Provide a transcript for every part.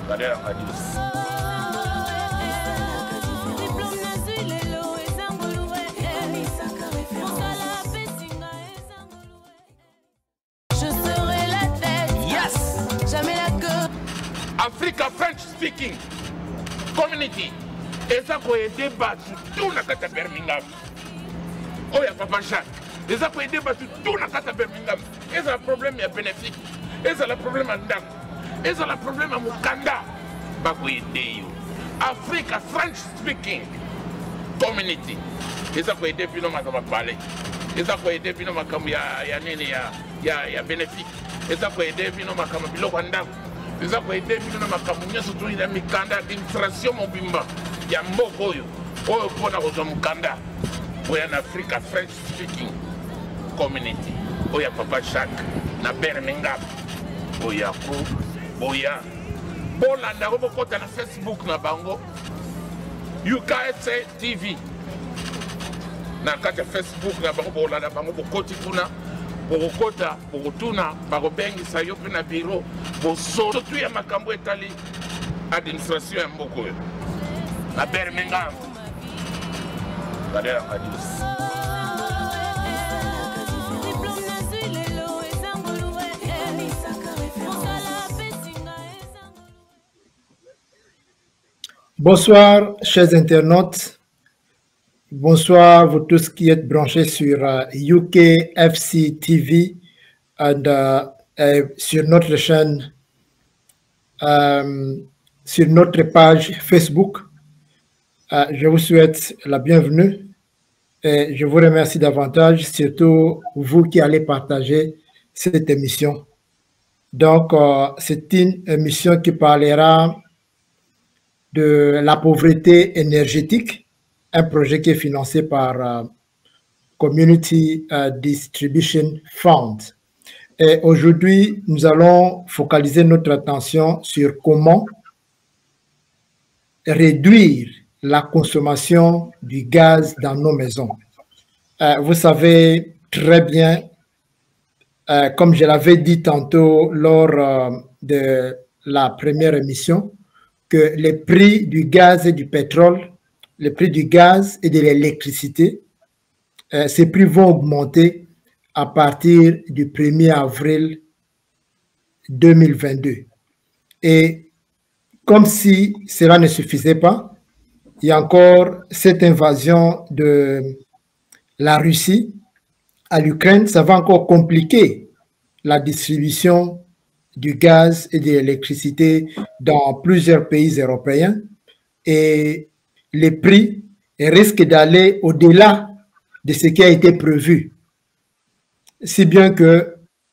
Africa French speaking community eza ko aider batu tout na kata Birmingham. Oya Papa Jacques eza ko aider batu tout na kata Birmingham. Eza le problème ya bénéfique. Eza le problème ndam. Eza le problème ya mukanda. Ba ko aider yo. Africa French speaking community eza ko aider bino makama parler. Eza ko aider bino makama ya nini ya bénéfique. Eza ko aider bino makama biloko ndam. Eza ko aider bino na makambo nyonso to ina mikanda administration mobimba ya mboko oyo pona kozwa mukanda oya na Africa French speaking community oya Papa Jacques na Birmingham oya ko oya bolanda ko bokota na Facebook na bango UKSA TV na kati ya Facebook na bango bolanda bango bokoti kuna bokota bokotuna bakobengisa yo pe na biro bosoto tu ya makambo etali administration ya mboko oyo na Birmingham badela kadis. Bonsoir chers internautes. Bonsoir vous tous qui êtes branchés sur UKFC TV et sur notre chaîne, sur notre page Facebook. Je vous souhaite la bienvenue et je vous remercie davantage, surtout vous qui allez partager cette émission. Donc, c'est une émission qui parlera de la pauvreté énergétique, un projet qui est financé par Community Distribution Fund. Et aujourd'hui, nous allons focaliser notre attention sur comment réduire la consommation du gaz dans nos maisons. Vous savez très bien, comme je l'avais dit tantôt lors de la première émission, que les prix du gaz et du pétrole, les prix du gaz et de l'électricité, ces prix vont augmenter à partir du 1er avril 2022. Et comme si cela ne suffisait pas, il y a encore cette invasion de la Russie à l'Ukraine. Ça va encore compliquer la distribution du gaz et de l'électricité dans plusieurs pays européens. Et les prix risquent d'aller au-delà de ce qui a été prévu. Si bien que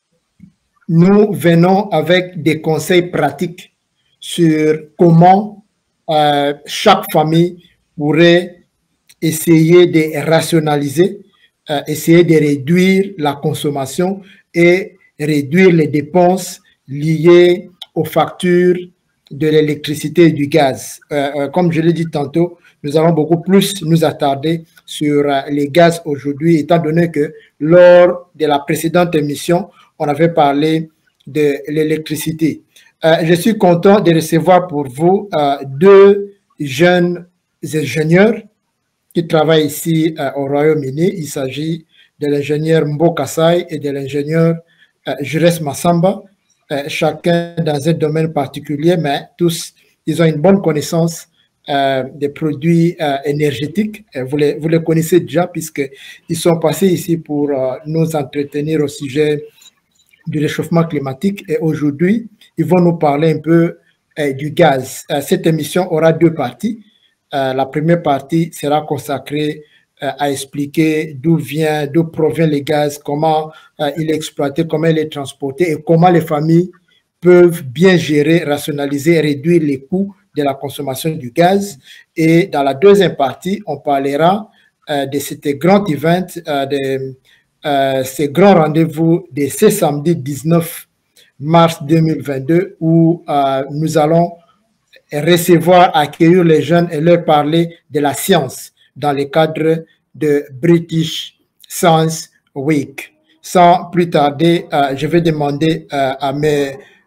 nous venons avec des conseils pratiques sur comment chaque famille pourrait essayer de rationaliser, essayer de réduire la consommation et réduire les dépenses liées aux factures de l'électricité et du gaz. Comme je l'ai dit tantôt, nous allons beaucoup plus nous attarder sur les gaz aujourd'hui, étant donné que lors de la précédente émission, on avait parlé de l'électricité. Je suis content de recevoir pour vous deux jeunes ingénieurs qui travaillent ici au Royaume-Uni. Il s'agit de l'ingénieur Mbo Kasai et de l'ingénieur Jures Massamba, chacun dans un domaine particulier, mais tous, ils ont une bonne connaissance des produits énergétiques. Vous les connaissez déjà puisqu'ils sont passés ici pour nous entretenir au sujet du réchauffement climatique. Et aujourd'hui, ils vont nous parler un peu du gaz. Cette émission aura deux parties. La première partie sera consacrée à expliquer d'où provient le gaz, comment il est exploité, comment il est transporté et comment les familles peuvent bien gérer, rationaliser et réduire les coûts de la consommation du gaz. Et dans la deuxième partie, on parlera de cet grand event, de ce grand rendez-vous de ce samedi 19 mars 2022 où nous allons accueillir les jeunes et leur parler de la science dans le cadre de British Science Week. Sans plus tarder, je vais demander à mes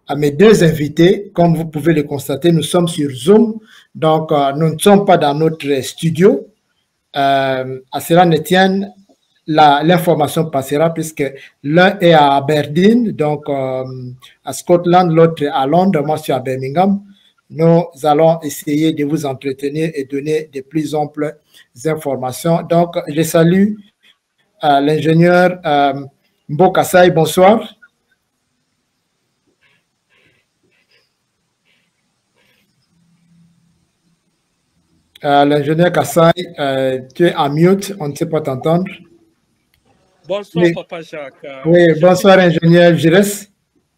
à mes deux invités. Comme vous pouvez le constater, nous sommes sur Zoom, donc nous ne sommes pas dans notre studio. À cela ne tienne, l'information passera puisque l'un est à Aberdeen, donc à Scotland, l'autre à Londres, moi je suis à Birmingham. Nous allons essayer de vous entretenir et donner de plus amples informations. Donc, je salue l'ingénieur Mbokasai, bonsoir. L'ingénieur Kassai, tu es en mute, on ne sait pas t'entendre. Bonsoir, Oui. Papa Jacques. Oui, bonsoir, ingénieur Gires.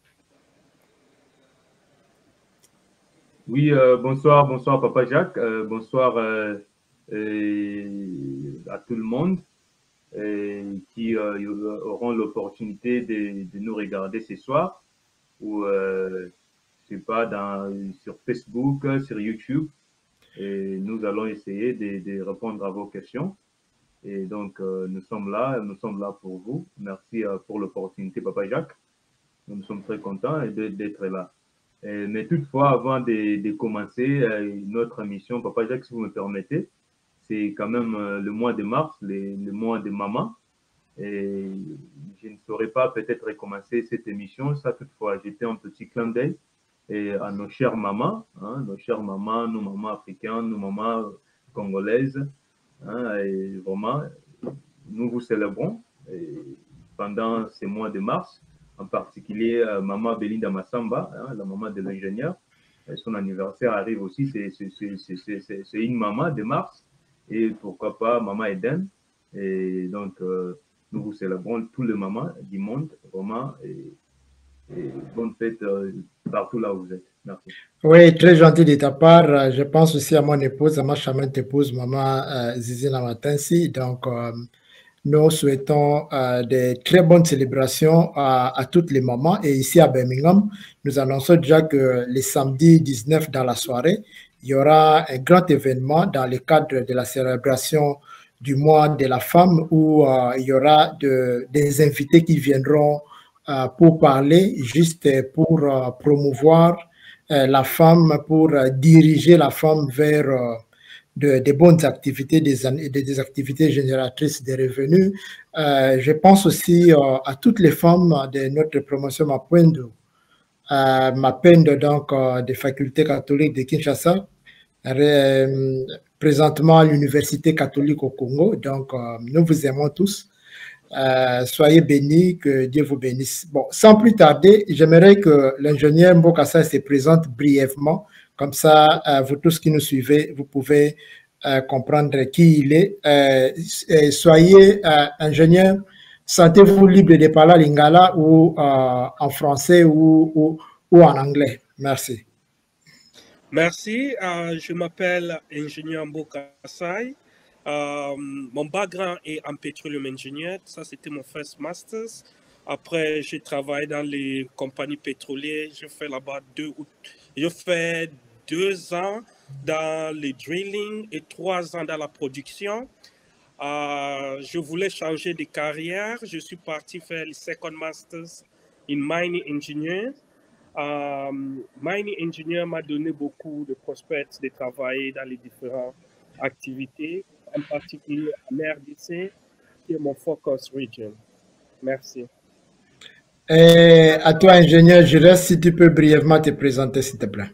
Oui, bonsoir, Papa Jacques. Bonsoir à tout le monde qui auront l'opportunité de nous regarder ce soir ou, je sais pas, sur Facebook, sur YouTube. Et nous allons essayer de répondre à vos questions. Et donc, nous sommes là pour vous. Merci pour l'opportunité, Papa Jacques. Nous sommes très contents d'être là. Mais toutefois, avant de commencer notre émission, Papa Jacques, si vous me permettez, c'est quand même le mois de mars, le mois de maman. Et je ne saurais pas peut-être recommencer cette émission, ça toutefois, j'étais un petit clin d'œil à nos chères mamans, hein, nos mamans africaines, nos mamans congolaises. Hein, et vraiment, nous vous célébrons pendant ces mois de mars, en particulier maman Belinda Massamba, hein, la maman de l'ingénieur. Son anniversaire arrive aussi, c'est une maman de mars, et pourquoi pas maman Eden. Et donc, nous vous célébrons tous les mamans du monde, vraiment, et bonne fête partout là où vous êtes. Merci. Oui, très gentil de ta part. Je pense aussi à mon épouse, à ma charmante épouse, maman Zizina Matansi. Donc, nous souhaitons de très bonnes célébrations à toutes les mamans. Et ici à Birmingham, nous annonçons déjà que le samedi 19 dans la soirée, il y aura un grand événement dans le cadre de la célébration du mois de la femme où il y aura des invités qui viendront pour parler, juste pour promouvoir la femme, pour diriger la femme vers des bonnes activités, des activités génératrices de revenus. Je pense aussi à toutes les femmes de notre promotion Mapendo, donc des facultés catholiques de Kinshasa, présentement à l'Université catholique au Congo. Donc, nous vous aimons tous. Soyez bénis, que Dieu vous bénisse. Bon, sans plus tarder, j'aimerais que l'ingénieur Mbokassa se présente brièvement. Comme ça, vous tous qui nous suivez, vous pouvez comprendre qui il est. Soyez ingénieur, sentez-vous libre de parler à lingala ou en français ou en anglais. Merci. Merci. Je m'appelle ingénieur Mbokassai. Mon background est en petroleum engineer. Ça, c'était mon first master's. Après, j'ai travaillé dans les compagnies pétrolières. J'ai fait là-bas 2 ans dans le drilling et 3 ans dans la production. Je voulais changer de carrière. Je suis parti faire le second master's in mining engineer. Mining engineer m'a donné beaucoup de prospects de travailler dans les différentes activités, en particulier en RDC, qui est mon focus region. Merci. Et à toi, ingénieur Gires, si tu peux brièvement te présenter, s'il te plaît.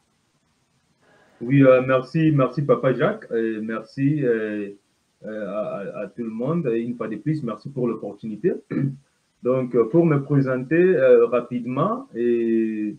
Oui, merci Papa Jacques, merci à tout le monde. Une fois de plus, merci pour l'opportunité. Donc, pour me présenter rapidement, my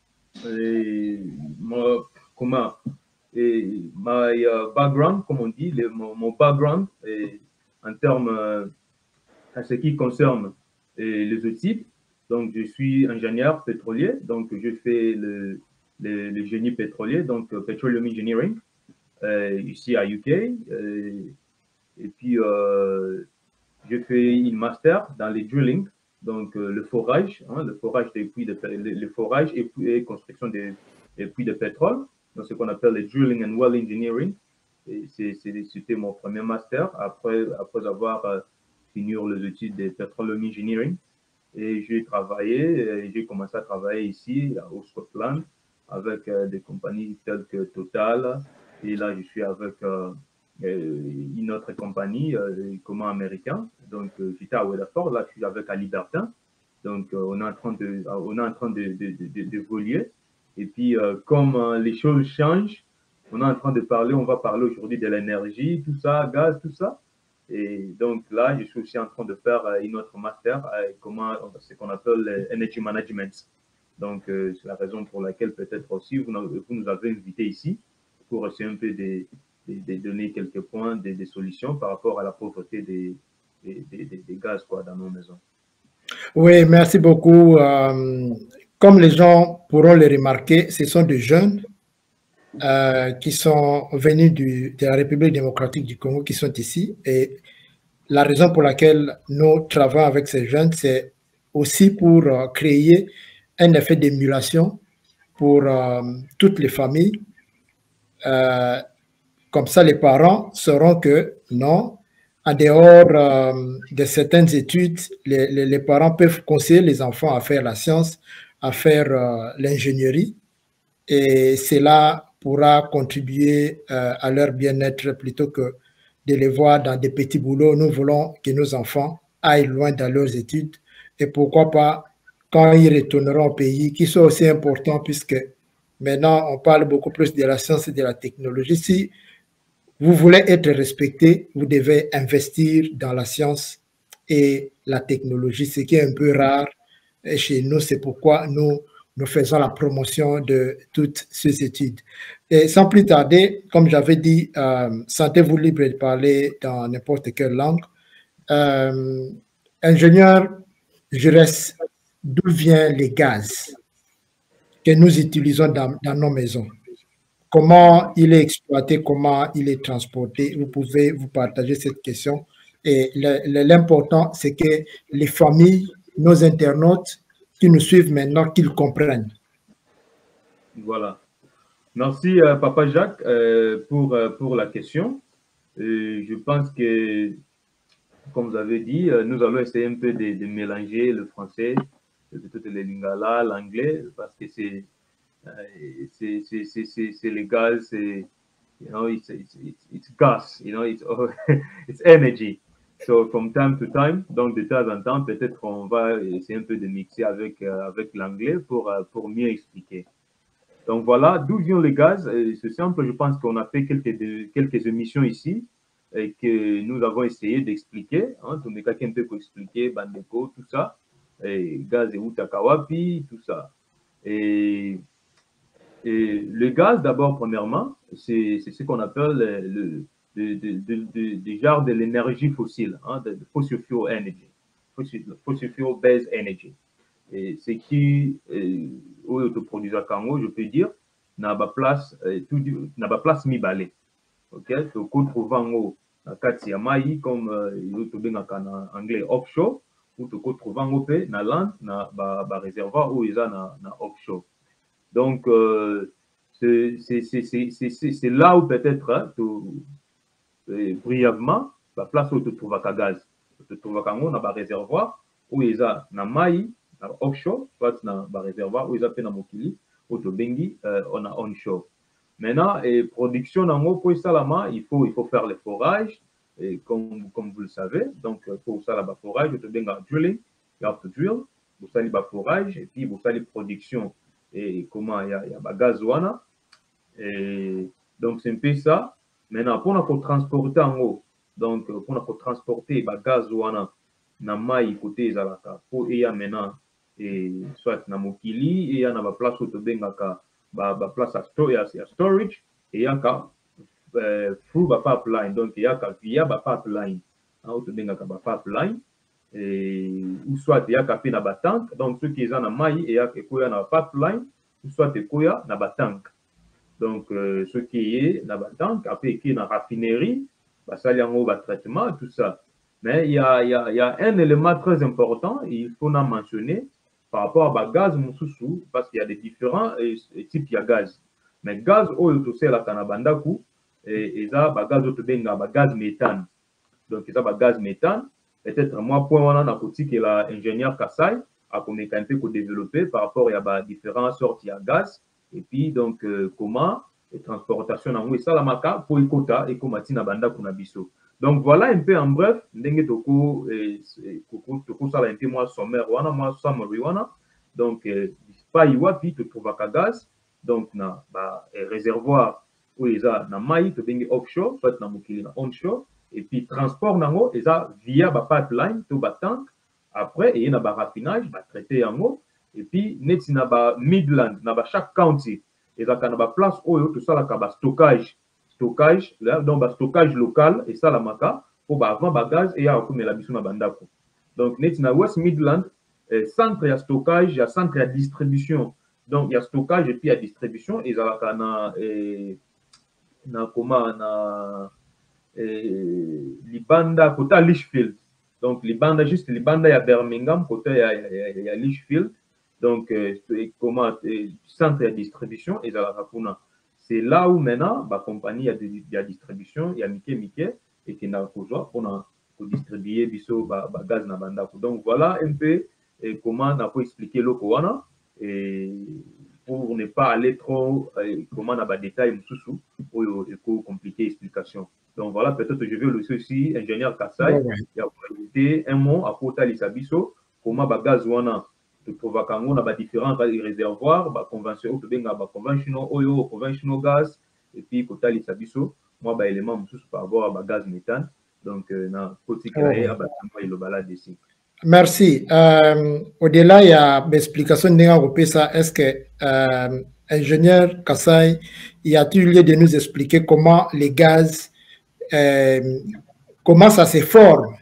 background, comme on dit, mon background en termes à ce qui concerne les outils. Donc, je suis ingénieur pétrolier, donc je fais le génie pétrolier, donc Petroleum Engineering, ici à UK. Et puis, je fais une master dans les drilling, donc le forage, hein, le forage et construction des puits de pétrole, donc ce qu'on appelle le drilling and well engineering. C'était mon premier master après avoir fini les études de petroleum engineering. Et j'ai commencé à travailler ici, au Scotland, avec des compagnies telles que Total. Et là, je suis avec une autre compagnie, comment américain. Donc, j'étais à Weatherford, là, je suis avec Libertin. Donc, on est en train d'évoluer. Et puis, comme les choses changent, on est en train de parler, on va parler aujourd'hui de l'énergie, tout ça, gaz, tout ça. Et donc là, je suis aussi en train de faire une autre master, ce qu'on appelle Energy Management. Donc, c'est la raison pour laquelle peut-être aussi vous nous avez invités ici pour essayer un peu de donner quelques points, des solutions par rapport à la pauvreté des gaz quoi, dans nos maisons. Oui, merci beaucoup. Comme les gens pourront le remarquer, ce sont des jeunes qui sont venus de la République démocratique du Congo qui sont ici. Et la raison pour laquelle nous travaillons avec ces jeunes, c'est aussi pour créer un effet d'émulation pour toutes les familles. Comme ça, les parents sauront que non, en dehors de certaines études, les parents peuvent conseiller les enfants à faire la science, à faire l'ingénierie, et cela pourra contribuer à leur bien-être plutôt que de les voir dans des petits boulots. Nous voulons que nos enfants aillent loin dans leurs études et pourquoi pas, quand ils retourneront au pays, qui soit aussi important puisque maintenant on parle beaucoup plus de la science et de la technologie. Si vous voulez être respecté, vous devez investir dans la science et la technologie, ce qui est un peu rare chez nous. C'est pourquoi nous faisons la promotion de toutes ces études. Et sans plus tarder, comme j'avais dit, sentez-vous libre de parler dans n'importe quelle langue. Ingénieur, je reste, d'où viennent les gaz que nous utilisons dans nos maisons? Comment il est exploité, comment il est transporté? Vous pouvez vous partager cette question. Et l'important, c'est que les familles, nos internautes qui nous suivent maintenant, qu'ils comprennent. Voilà. Merci, Papa Jacques, pour la question. Je pense que, comme vous avez dit, nous allons essayer un peu de mélanger le français, toutes les lingala, l'anglais, parce que c'est les gaz, c'est, it's gas, it's energy. So, from time to time, donc de temps en temps, peut-être on va essayer un peu de mixer avec l'anglais pour mieux expliquer. Donc voilà, d'où viennent les gaz? C'est simple, je pense qu'on a fait quelques émissions ici et que nous avons essayé d'expliquer. Tout le monde qui peut expliquer, Bandeko, tout ça, et gaz et Utakawapi, tout ça. Et le gaz, d'abord, premièrement, c'est ce qu'on appelle le genre de l'énergie fossile, de fossil fuel energy, fossil fuel based energy. Et ce qui autoproduit à Congo, je peux dire, n'a pas place mi-balé. Ok, donc on trouve en haut la Katsiamai, comme en anglais offshore, ou on trouve en haut na land, na réservoir où ils ont na offshore. Donc, c'est là où peut-être, brièvement, la place où tu trouves à gaz. Tu trouves à Congo, dans le réservoir, où ils ont na maï, na offshore, soit dans le réservoir, où ils ont fait na mokili, où tu bengi, on a onshore. Maintenant, production dans le pour ça, il faut faire les forages, et comme vous le savez. Donc, pour ça, le forage, tu bengi drilling, you have to drill, vous savez le forage, et puis vous savez la production. Et comment il y a gaz wana. Et donc c'est un peu ça. Maintenant pour nous transporter en haut, donc pour nous transporter gaz wana na mai côté ezalaka pour y a maintenant et soit na mokili et y a na ba place où to bengaka ba place à storage et y a ka through ba pipeline, donc y a ka via ba pipeline où to bengaka ba pipeline. Et, ou soit il y a capé na batank, donc ceux qui sont na mai et il y a na pipeline, ou soit il y a na batank. Donc ceux qui est na batank, après qui est na raffinerie, bah ça il y a un traitement, tout ça. Mais il y a un élément très important, il faut en mentionner par rapport à gaz mususu, parce qu'il y a des différents types de gaz. Mais gaz au c'est la kanabandaku et ça gaz au benga gaz méthane. Donc ça gaz méthane. peut-être moi, point on a côté que l'ingénieur Kassai a comme un peu développé par rapport à différentes sortes de gaz. Et puis, donc, comment la transportation en ça la maka pour ikota et comme na banda kuna biso. Donc, voilà un peu en bref, ndenge toko ça un peu moi sommaire wana, moi summary wana. Donc, pas iwapi te trouve ka gaz. Donc, na réservoir où les a na mai to bengi offshore, soit na mukili na onshore. Et puis, transport nango, eza via ba pipeline to ba tank. Après, il y a un raffinage, ba traité en eau. Et puis, net na ba Midland, na ba chaque county, il y a une place où tout ça là stockage, là donc ba stockage local et ça la maka pour ba avant bagage et ya comme la biso na bandako. Donc net na West Midland, centre ya stockage, ya centre ya distribution. Donc il y a stockage et puis il y a distribution et ça na comment na libanda kota Litchfield. Donc libanda juste libanda ya Birmingham kota ya Litchfield. Donc comment centre de distribution et c'est là où maintenant la compagnie a de distribution, il y a Mickey et qui n'a pas pour distribuer biso gaz na bandako. Donc voilà un peu comment on a expliquer le Kowana et pour ne pas aller trop comment on a détail sous pour compliquer l'explication. Donc voilà, peut-être je vais aussi ingénieur Kassai, il y a ajouté un mot à côté de Sabiso, comment gaz wana de Provacango, on a différents réservoirs, conventional gaz, et puis côté de Sabiso, moi, élément par rapport à gaz méthane. Donc, na côté le balade ici. Merci. Au-delà, il y a l'explication de ça. Est-ce que ingénieur Kassai, y a-t-il lieu de nous expliquer comment les gaz, comment ça se forme,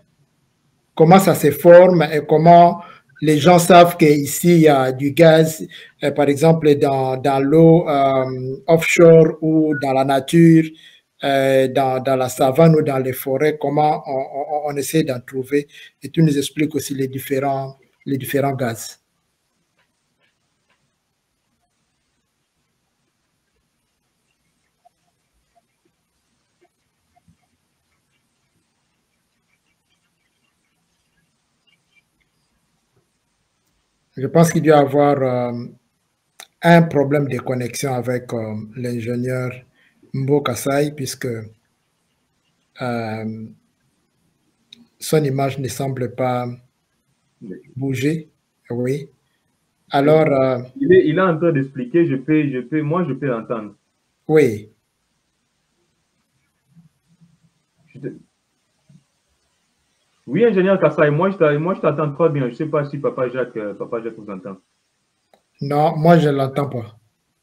et comment les gens savent qu'ici, il y a du gaz, par exemple, dans l'eau offshore ou dans la nature, dans la savane ou dans les forêts, comment on essaie d'en trouver. Et tu nous expliques aussi les différents gaz. Je pense qu'il doit y avoir un problème de connexion avec l'ingénieur Mbo Kassai, puisque son image ne semble pas bouger. Oui. Alors. Il est en train d'expliquer, moi, je peux l'entendre. Oui. Oui, ingénieur Kassai, moi je t'entends très bien. Je ne sais pas si Papa Jacques vous entend. Non, moi je ne l'entends pas.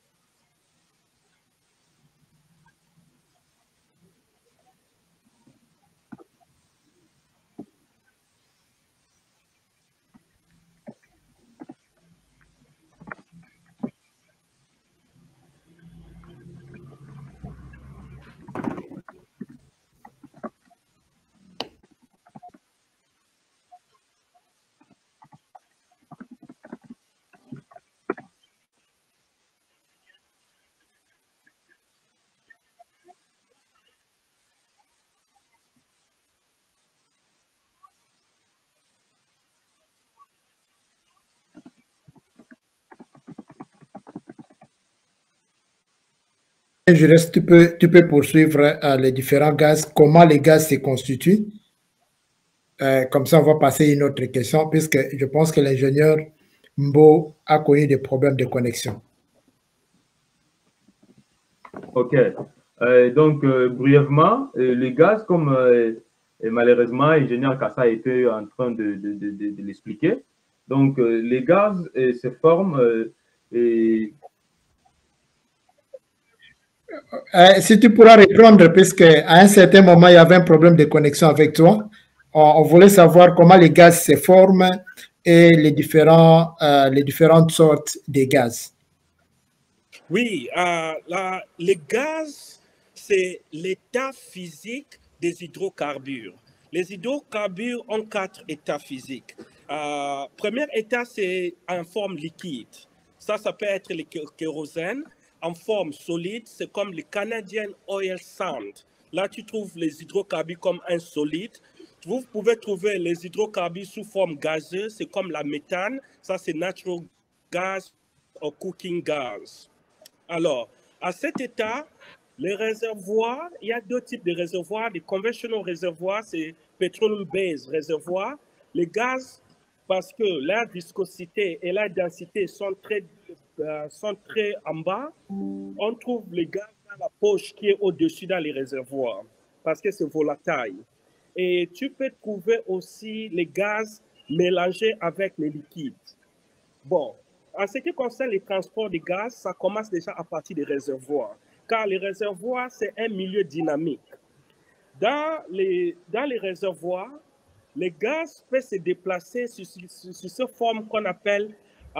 Je reste, tu peux poursuivre les différents gaz, comment les gaz se constituent. Comme ça, on va passer à une autre question, puisque je pense que l'ingénieur Mbo a connu des problèmes de connexion. OK. Donc, brièvement, les gaz, comme malheureusement, l'ingénieur Kassa était en train de l'expliquer. Donc, les gaz se forment si tu pourras répondre, puisqu'à un certain moment, il y avait un problème de connexion avec toi. On voulait savoir comment les gaz se forment et les différentes sortes de gaz. Oui, les gaz, c'est l'état physique des hydrocarbures. Les hydrocarbures ont 4 états physiques. Premier état, c'est en forme liquide. Ça peut être le kérosène. En forme solide, c'est comme le Canadian Oil Sand. Là, tu trouves les hydrocarbures comme un solide. Vous pouvez trouver les hydrocarbures sous forme gazeuse, c'est comme la méthane, ça c'est natural gas ou cooking gas. Alors, à cet état, les réservoirs, il y a deux types de réservoirs. Les conventional réservoirs, c'est petroleum-based réservoirs. Les gaz, parce que la viscosité et la densité sont très en bas, on trouve les gaz dans la poche qui est au-dessus dans les réservoirs, parce que c'est volatile. Et tu peux trouver aussi les gaz mélangés avec les liquides. Bon, en ce qui concerne les transports de gaz, ça commence déjà à partir des réservoirs, car les réservoirs, c'est un milieu dynamique. Dans les réservoirs, les gaz peuvent se déplacer sur cette forme qu'on appelle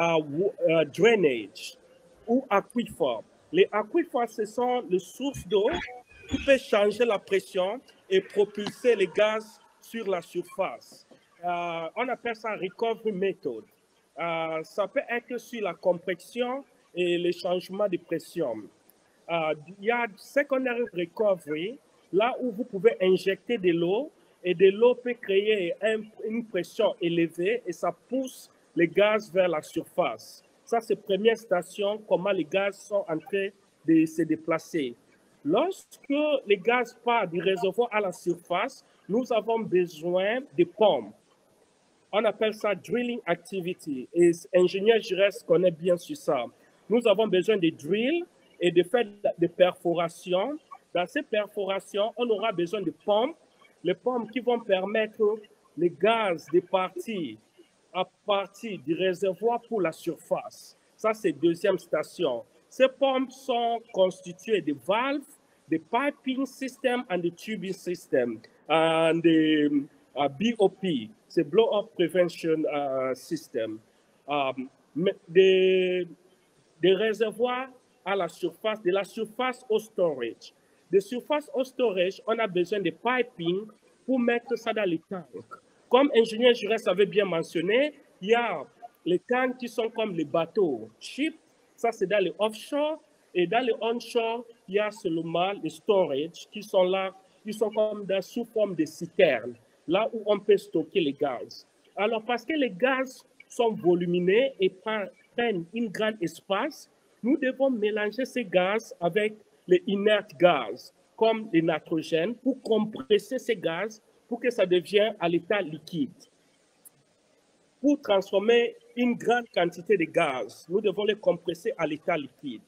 drainage ou aquifer. Les aquifers, ce sont les sources d'eau qui peuvent changer la pression et propulser les gaz sur la surface. On appelle ça recovery method. Ça peut être sur la compression et le changement de pression. Il y a secondary recovery, là où vous pouvez injecter de l'eau et de l'eau peut créer une pression élevée et ça pousse les gaz vers la surface. Ça, c'est la première station, comment les gaz sont en train de se déplacer. Lorsque les gaz partent du réservoir à la surface, nous avons besoin de pompes. On appelle ça drilling activity. Et l'ingénieur Giresse connaît bien sur ça. Nous avons besoin de drill et de faire des perforations. Dans ces perforations, on aura besoin de pompes. Les pompes qui vont permettre les gaz de partir à partir du réservoir pour la surface. Ça, c'est la deuxième station. Ces pompes sont constituées de valves, de piping system and the tubing system, and the BOP, c'est blow-up prevention system. Des réservoirs à la surface, de la surface au storage. De surface au storage, on a besoin de piping pour mettre ça dans les tanks. Comme ingénieur Giresse avait bien mentionné, il y a les tanks qui sont comme les bateaux, ships, ça c'est dans les offshore, et dans les onshore, il y a seulement les storage qui sont là, qui sont comme sous forme de citernes, là où on peut stocker les gaz. Alors, parce que les gaz sont volumineux et prennent un grand espace, nous devons mélanger ces gaz avec les inertes gaz, comme le nitrogène, pour compresser ces gaz pour que ça devienne à l'état liquide. Pour transformer une grande quantité de gaz, nous devons les compresser à l'état liquide.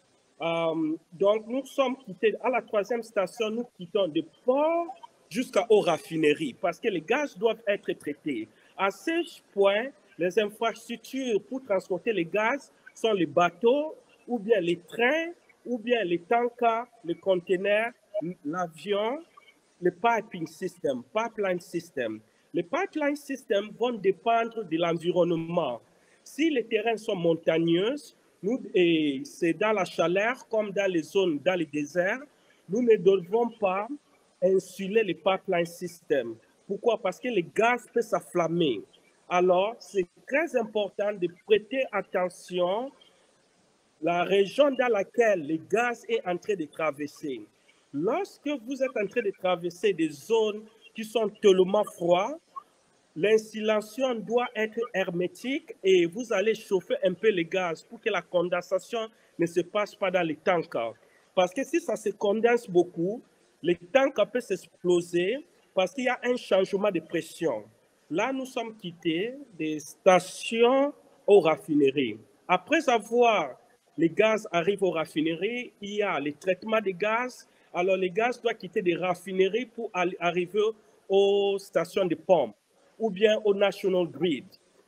Donc, nous sommes quittés, à la troisième station, nous quittons des ports jusqu'aux raffineries parce que les gaz doivent être traités. À ce point, les infrastructures pour transporter les gaz sont les bateaux, ou bien les trains, ou bien les tankers, les containers, l'avion, le pipeline system. Les pipeline systems vont dépendre de l'environnement. Si les terrains sont montagneux, et c'est dans la chaleur comme dans les zones, dans les déserts, nous ne devons pas insuler les pipeline systems. Pourquoi? Parce que les gaz peuvent s'enflammer. Alors, c'est très important de prêter attention à la région dans laquelle le gaz est en train de traverser. Lorsque vous êtes en train de traverser des zones qui sont tellement froides, l'installation doit être hermétique et vous allez chauffer un peu les gaz pour que la condensation ne se passe pas dans les tankers. Parce que si ça se condense beaucoup, les tankers peuvent s'exploser parce qu'il y a un changement de pression. Là, nous sommes quittés des stations aux raffineries. Après avoir les gaz arrivent aux raffineries, il y a le traitement des gaz. Alors, les gaz doivent quitter des raffineries pour arriver aux stations de pompe ou bien au National Grid.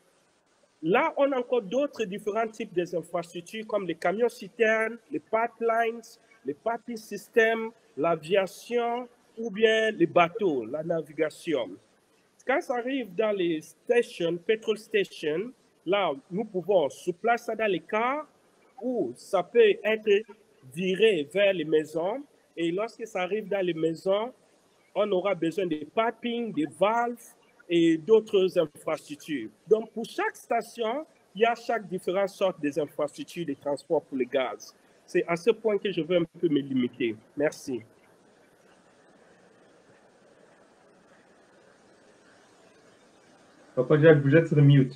Là, on a encore d'autres différents types d'infrastructures comme les camions-citernes, les pipelines, les piping systems, l'aviation ou bien les bateaux, la navigation. Quand ça arrive dans les stations, petrol stations, là, nous pouvons souplacer ça dans les cars ou ça peut être viré vers les maisons. Et lorsque ça arrive dans les maisons, on aura besoin de piping, de valves et d'autres infrastructures. Donc, pour chaque station, il y a chaque différente sorte des infrastructures de transport pour les gaz. C'est à ce point que je veux un peu me limiter. Merci. Papa Jacques, vous êtes sur mute.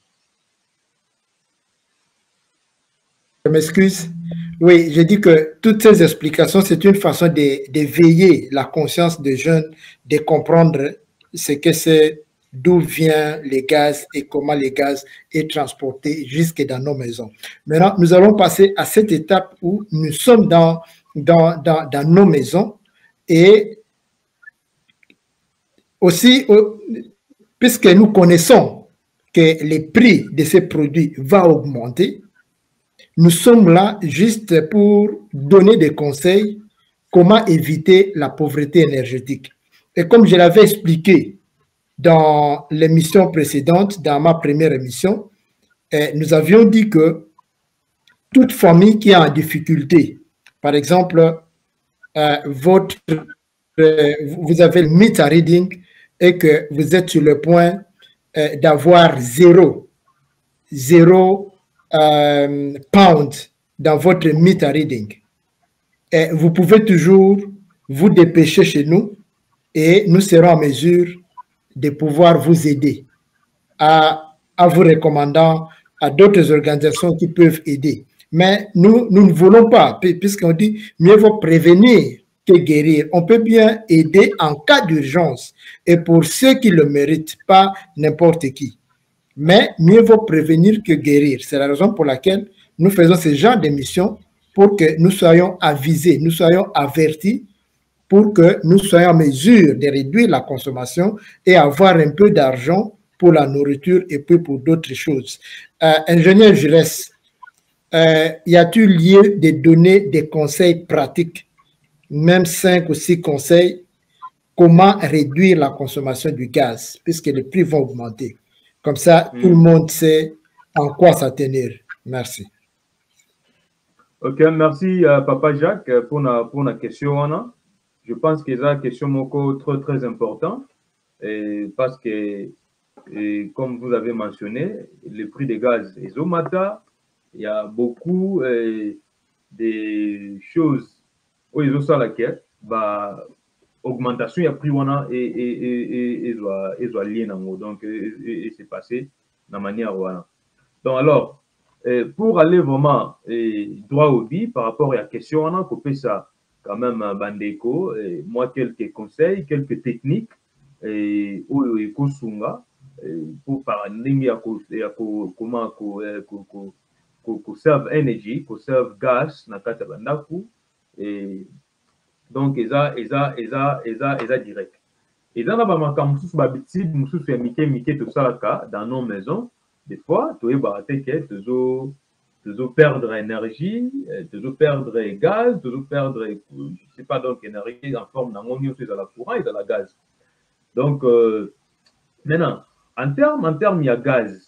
Je m'excuse. Oui, j'ai dit que toutes ces explications, c'est une façon d'éveiller la conscience des jeunes, de comprendre ce que c'est, d'où viennent les gaz et comment les gaz est transporté jusque dans nos maisons. Maintenant, nous allons passer à cette étape où nous sommes dans nos maisons et aussi, puisque nous connaissons que les prix de ces produits vont augmenter, nous sommes là juste pour donner des conseils comment éviter la pauvreté énergétique. Et comme je l'avais expliqué dans l'émission précédente, dans ma première émission, nous avions dit que toute famille qui est en difficulté, par exemple, vous avez le meter reading et que vous êtes sur le point d'avoir zéro pound dans votre meter reading. Et vous pouvez toujours vous dépêcher chez nous et nous serons en mesure de pouvoir vous aider à vous recommandant à d'autres organisations qui peuvent aider. Mais nous ne voulons pas, puisqu'on dit mieux vaut prévenir que guérir. On peut bien aider en cas d'urgence et pour ceux qui le méritent, pas n'importe qui. Mais mieux vaut prévenir que guérir. C'est la raison pour laquelle nous faisons ce genre d'émission pour que nous soyons avisés, nous soyons avertis, pour que nous soyons en mesure de réduire la consommation et avoir un peu d'argent pour la nourriture et puis pour d'autres choses. Ingénieur Gilles, y a-t-il lieu de donner des conseils pratiques, même 5 ou 6 conseils, comment réduire la consommation du gaz, puisque les prix vont augmenter? Comme ça, tout le monde sait en quoi ça tenir. Merci. Ok, merci Papa Jacques pour la question. Je pense que c'est une question très, très importante parce que, comme vous avez mentionné, le prix des gaz est au matin. Il y a beaucoup de choses où ils ont ça laquelle, augmentation, il y a prix et lié donc c'est passé de la manière donc alors pour aller vraiment droit au but par rapport à la question on a coupé ça quand même bandeko moi quelques conseils quelques techniques où pour parler comment conserve énergie conserve gaz na kata bandaku donc eza direct eza na bamakambo mosusu babitide mosusu ya mike tosalaka dans nos maisons des fois toyebaka te ke tozoperdre énergie tozoperdre gaz tozoperdre je sais pas donc énergie en forme nango nyonso ezala courant ezala gaz donc maintenant en terme ya gaz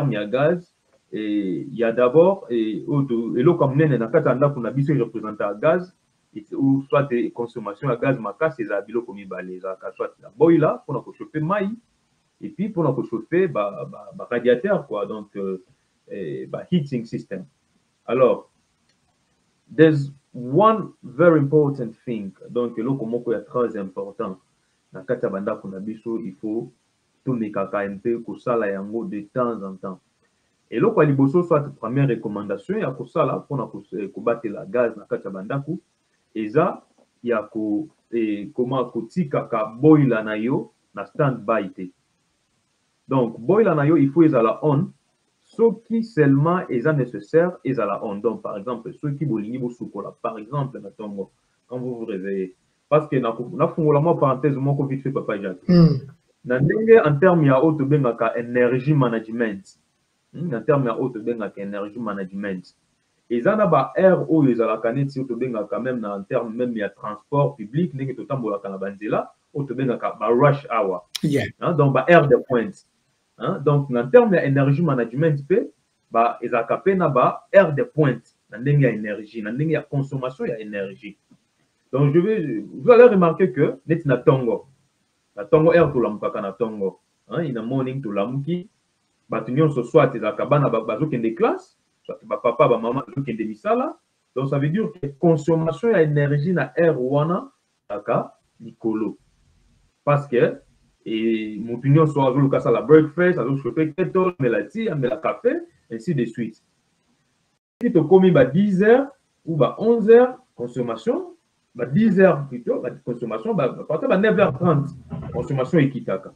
il y a d'abord eloko monene na kati ya ndako na biso représenta gaz ou soit des consommations à gaz makasi et zabilo comme il soit la boiler pour nous chauffer maï et puis pour nous chauffer radiateur quoi donc heating system. Alors there's one very important thing donc le komoko est très important na kata banda kuna biso il faut tout mekaka un peu ko sala yango de temps en temps et le kwa liboso soit première recommandation ya ko sala pour na ko battre la gaz na kata banda ku eza ya comment kotika ka boiler na yo na stand-by te. Donc boiler na yo il faut ezala on soki seulement eza nécessaire ezala on. Donc par exemple soki bolingi bosukola par exemple na tongo quand vous vous réveillez parce que na fungola mo parenthèse moko vite fait Papa Jacques. Na ndenge en terme ya auto bengaka energy management. En terme ya auto bengaka energy management. Et ça n'a pas air où ils ont la canette si tu benga quand même en termes même il y a transport public n'est que tout tambola canabanzela ou tu benga ba rush hour donc ba air de pointe donc en termes d'énergie management pe ba ils a capé na ba air de pointe na ndenge énergie na ndenge consommation ya énergie donc vous allez remarquer que net na tongo air to lamuka na tongo in the morning to lamuki batunyon so soit ils a kabana bazo kende classe papa maman qui misala donc ça veut dire que consommation d'énergie na air wana aka likolo parce que et mon opinion soit à la breakfast, à chauffer kettle, mais la tea, mais la café, ainsi de suite. Si tu as commis 10 heures ou 11 heures consommation, 10 heures plutôt, consommation, à partir de 9h30, consommation équitaka.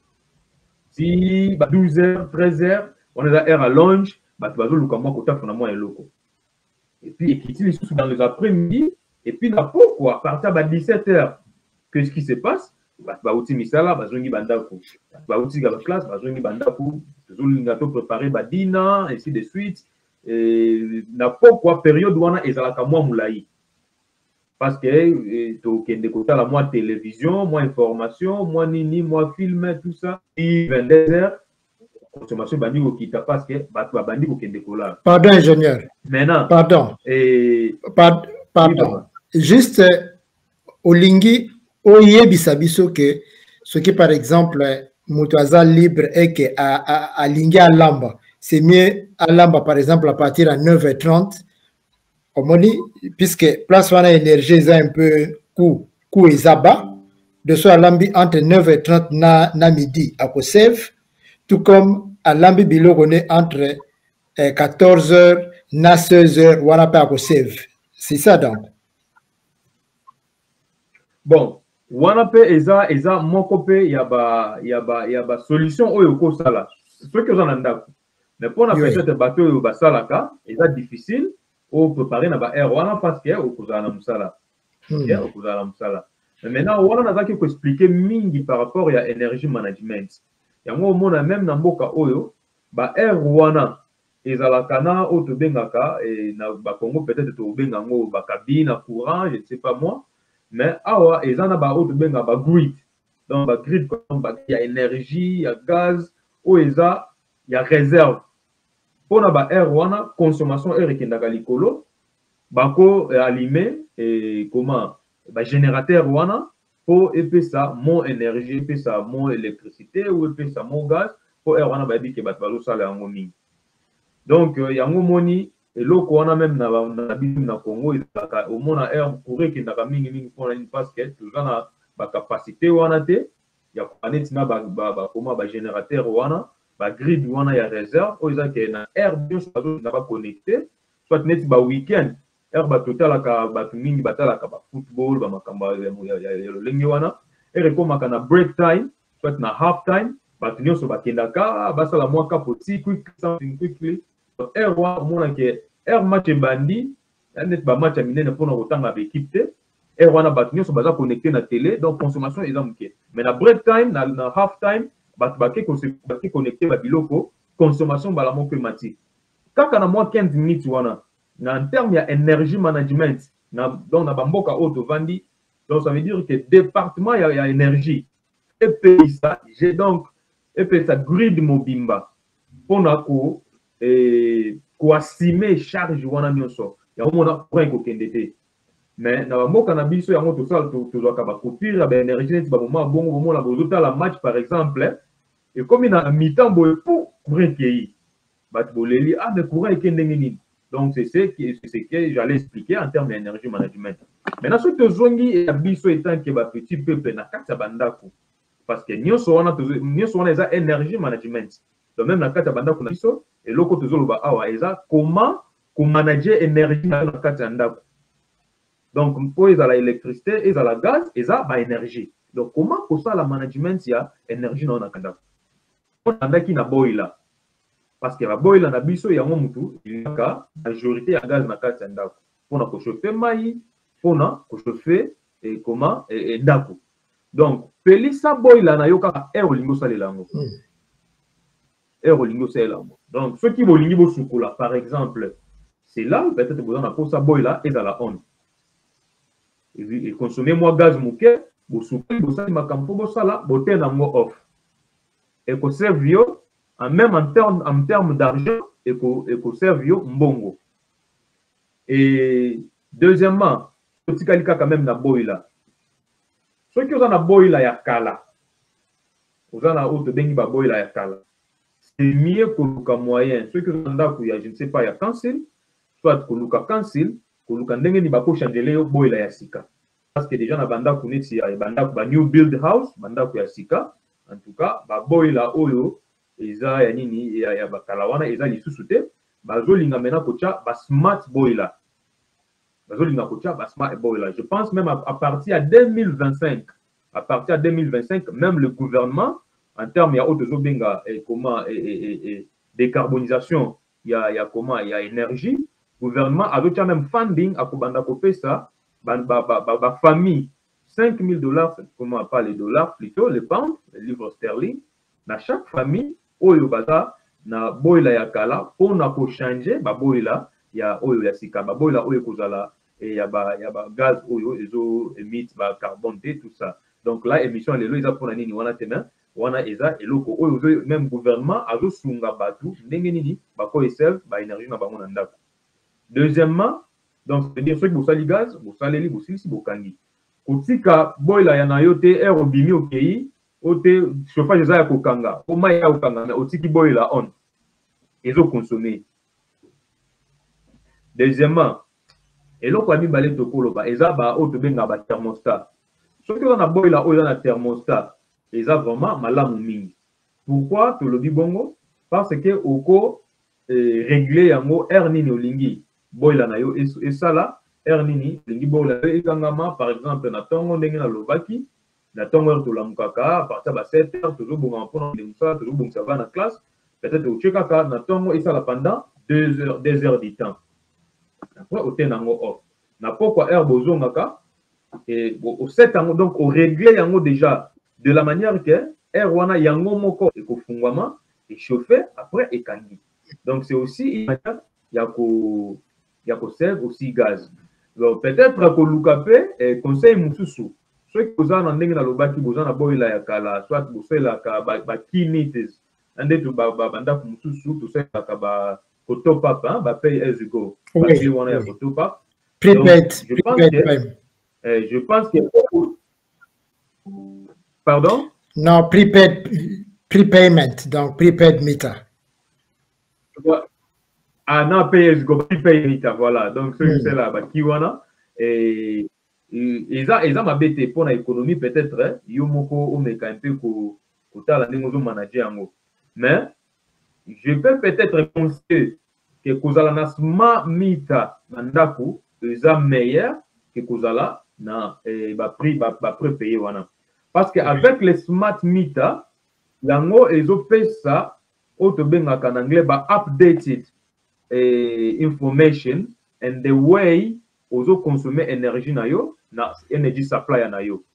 Si 12 heures, 13 heures, on est à heure à lunch, tu vas le loco. Et puis, équiter les sous dans les après-midi, et puis, pourquoi, à partir de 17 heures, qu'est-ce qui se passe? Bauti misala, bazongi bandako. Bauti la classe, bazongi bandako. Bazongi préparer badina, ainsi de suite. Et na pourquoi période wana ezalaka moi moulayi. Parce que to kende kota la moi télévision, moi information, moi nini, moi film, tout ça. Et 22 heures, consommation bandi ko kita parce que bandi ko kende kola. Pardon, ingénieur. Maintenant. Pardon. Pardon. Juste, Olingi, Oye bisabiso que ce qui par exemple Moutaza libre et que à Lingi à Lamba, c'est mieux à Lamba par exemple à partir de 9h30, puisque place on a énergie est un peu coup et zaba, de soit à Lambi entre 9h30 na midi à Kosev, tout comme à Lambi Bilo on est entre 14h na 16h ou à Kosev. C'est ça donc. Bon. Wana pe eza moko pe ya ba solution oyo ko sala ce que j'en andako mais pour na peut-être bateau yo ba salaka eza difficile au préparer na ba air wana parce que au kozala musala au kozala musala mais maintenant wana nazaki ko expliquer mingi par rapport ya energy management yango mona même na mboka oyo ba air wana ezalaka na o to bengaka et na ba Congo peut-être to benga ngo ba cabine à courant je ne sais pas moi. Mais awa ezana ba autre benga ba grid. Donc ba grid comme il y a énergie, il y a gaz, ou eza il y a réserve. Pour na ba air wana consommation air ekendaka likolo, bako allumé et comment ba générateur wana pour épée ça mon énergie, épée ça mon électricité ou épée ça mon gaz pour air wana ba bi ke ba balo sala yango mingi. Donc yango moni et là, on a même na Congo, au moins on a air courir qui n'a pas mingi pour une basket, tout ça na capacité on a té, il y a pas net na comment ba générateur on a, ba grid on a ya réserve, ou ça que na air bien ça n'a pas connecté, soit net ba week-end, air ba total ka ba mingi batala ka ba football, ba makamba ya lengi wana, et comme na break time, soit na half time, ba tunyo so ba kendaka, ba sala moi ka petit quick something quickly. Air wana ke air match bandi net ba match minene pour na rotanga ba équipe te air wana batunyo so baza connecté na télé donc consommation est amké mais na break time na half time ba ke connecté ba biloko consommation ba la mon climatique kaka na moins 15 minutes wana na en terme ya énergie management na donc na bamboka auto vandi donc ça veut dire que département ya énergie et puis ça j'ai donc et puis ça grid mobimba pour na ko et estimer charge wana nyonso ya mona point ko kendete mais na mboka na biso yango to sala to doka ba coupure ba énergie net ba moment bongo mona bozota la match par exemple et comme na mi-temps boy pour courant pays bat boleli mais courant ekendenge nini donc c'est ce que j'allais expliquer en termes d'énergie management maintenant ce que zongi et biso étant que ba petit peuple na kata bandako parce que nyonso wana eza énergie management donc même na kata bandako na biso et loko tozoloba awa eza comment manager énergie na kati ndako donc pour ezala électricité ezala gaz eza ba énergie donc comment ko ça la management ya énergie na ndako on andaki na boiler parce que la boiler na biso yango mutu ilaka majorité ya gaz na kati ndako pona ko chauffer mai pona ko chauffer et comment et ndako donc pelisa boiler na yoka air olingo salela yango donc, ceux qui vont soukoula, par exemple, c'est là, peut-être que vous avez pour ça, boiler et à la on. Et consommer moins gaz mouké, vous soukoulez, vous savez, ma campo, vous savez, vous tenez un mot off. Et que servio, même en termes d'argent, et que servio mbongo. Et deuxièmement, petit calika quand même na boiler. Ceux qui ont un boiler ya kala, vous avez un autre bengi ba boiler ya kala. C'est mieux que le moyen. Ceux qui sont là, je ne sais pas, il y a cancel, soit que le cancel, que le candenge ni bako changer au boiler ya sika. Parce que déjà na banda kuneti ya banda ku new build house, banda ku ya sika, en tout cas baboyela oyo eza ya nini ya bakala wana eza lisusu te bazolinga mena kotia ba smart boiler bazolinga kotia ba smart boiler. Je pense même à partir de 2025 même le gouvernement en termes ya auto zobenga et comment et décarbonisation il y a comment il y a énergie gouvernement azotia même funding akobanda kopesa ba famille $5,000 comment pas les dollars plutôt les pounds les livres sterling na chaque famille oyo baza na boiler ya kala pona ko changer ba boiler ya oyo ya sika ba boiler oyo kozala et ya ba gaz oyo ezo emit ba carbone tout ça. Donc là émission lelo eza pona nini wana tena wana eza eloko oyo même gouvernement azo sunga batu ndenge nini ba ko serve ba énergie na bango na ndako. Deuxièmement, donc c'est-à-dire ceux qui bosali gaz bosaleli bosilisi bokangi kotika boiler ya na yo te air obimi okei ote chauffage eza ya kokanga oma ya kokanga mais otiki boiler on ezo consommer. Deuxièmement, eloko ya mibale tokoloba eza ba oyo tobenga ba thermostat. Soki oza na boiler oyo eza na thermostat eza vraiment malamu mingi. Pourquoi tolobi bongo? Parce que oko régler yango air nini olingi boiler na yo esala air nini olingi boiler ekangama par exemple na tongo ndenge na lobaki na tongo tolamukaka à partir ba 7 heures tozobonga mpona ndemusa tozobongisa va na classe peut-être ochekaka na tongo esala pendant 2 heures du temps. Après otenango off na pokwa air bozongaka et au set yango donc au régler yango déjà de la manière que air wana yango moko ekofungwama et chauffer après ekangi. Donc c'est aussi une manière ya ko save aussi gaz. Donc peut-être ko lukape et conseil mususu ceux qui boza na ndenge na lobaki boza na boiler ya kala soit bosela ka ba kinites ande to banda mususu to sela ka ba top up ba pay as you go. Oui. Wana ya top up. Prepaid. Je pense que pardon? Non, prepayment, donc prepaid meter. Ah non, prepaid meter, voilà. Donc, c'est là, Kiwana. Et ils ma bête pour l'économie, peut-être, Yomoko, Omeka, un peu, Kota, la manager. Mais, je peux peut-être penser que Kozala smart meter, Nandaku, ils sont meilleurs que Kozala, na, prix, prépayé, voilà. Parce qu'avec les smart meter, yango ezo pesa auto benga en anglais ba updated information and the way ozo consommer énergie na yo na energy supply na yo.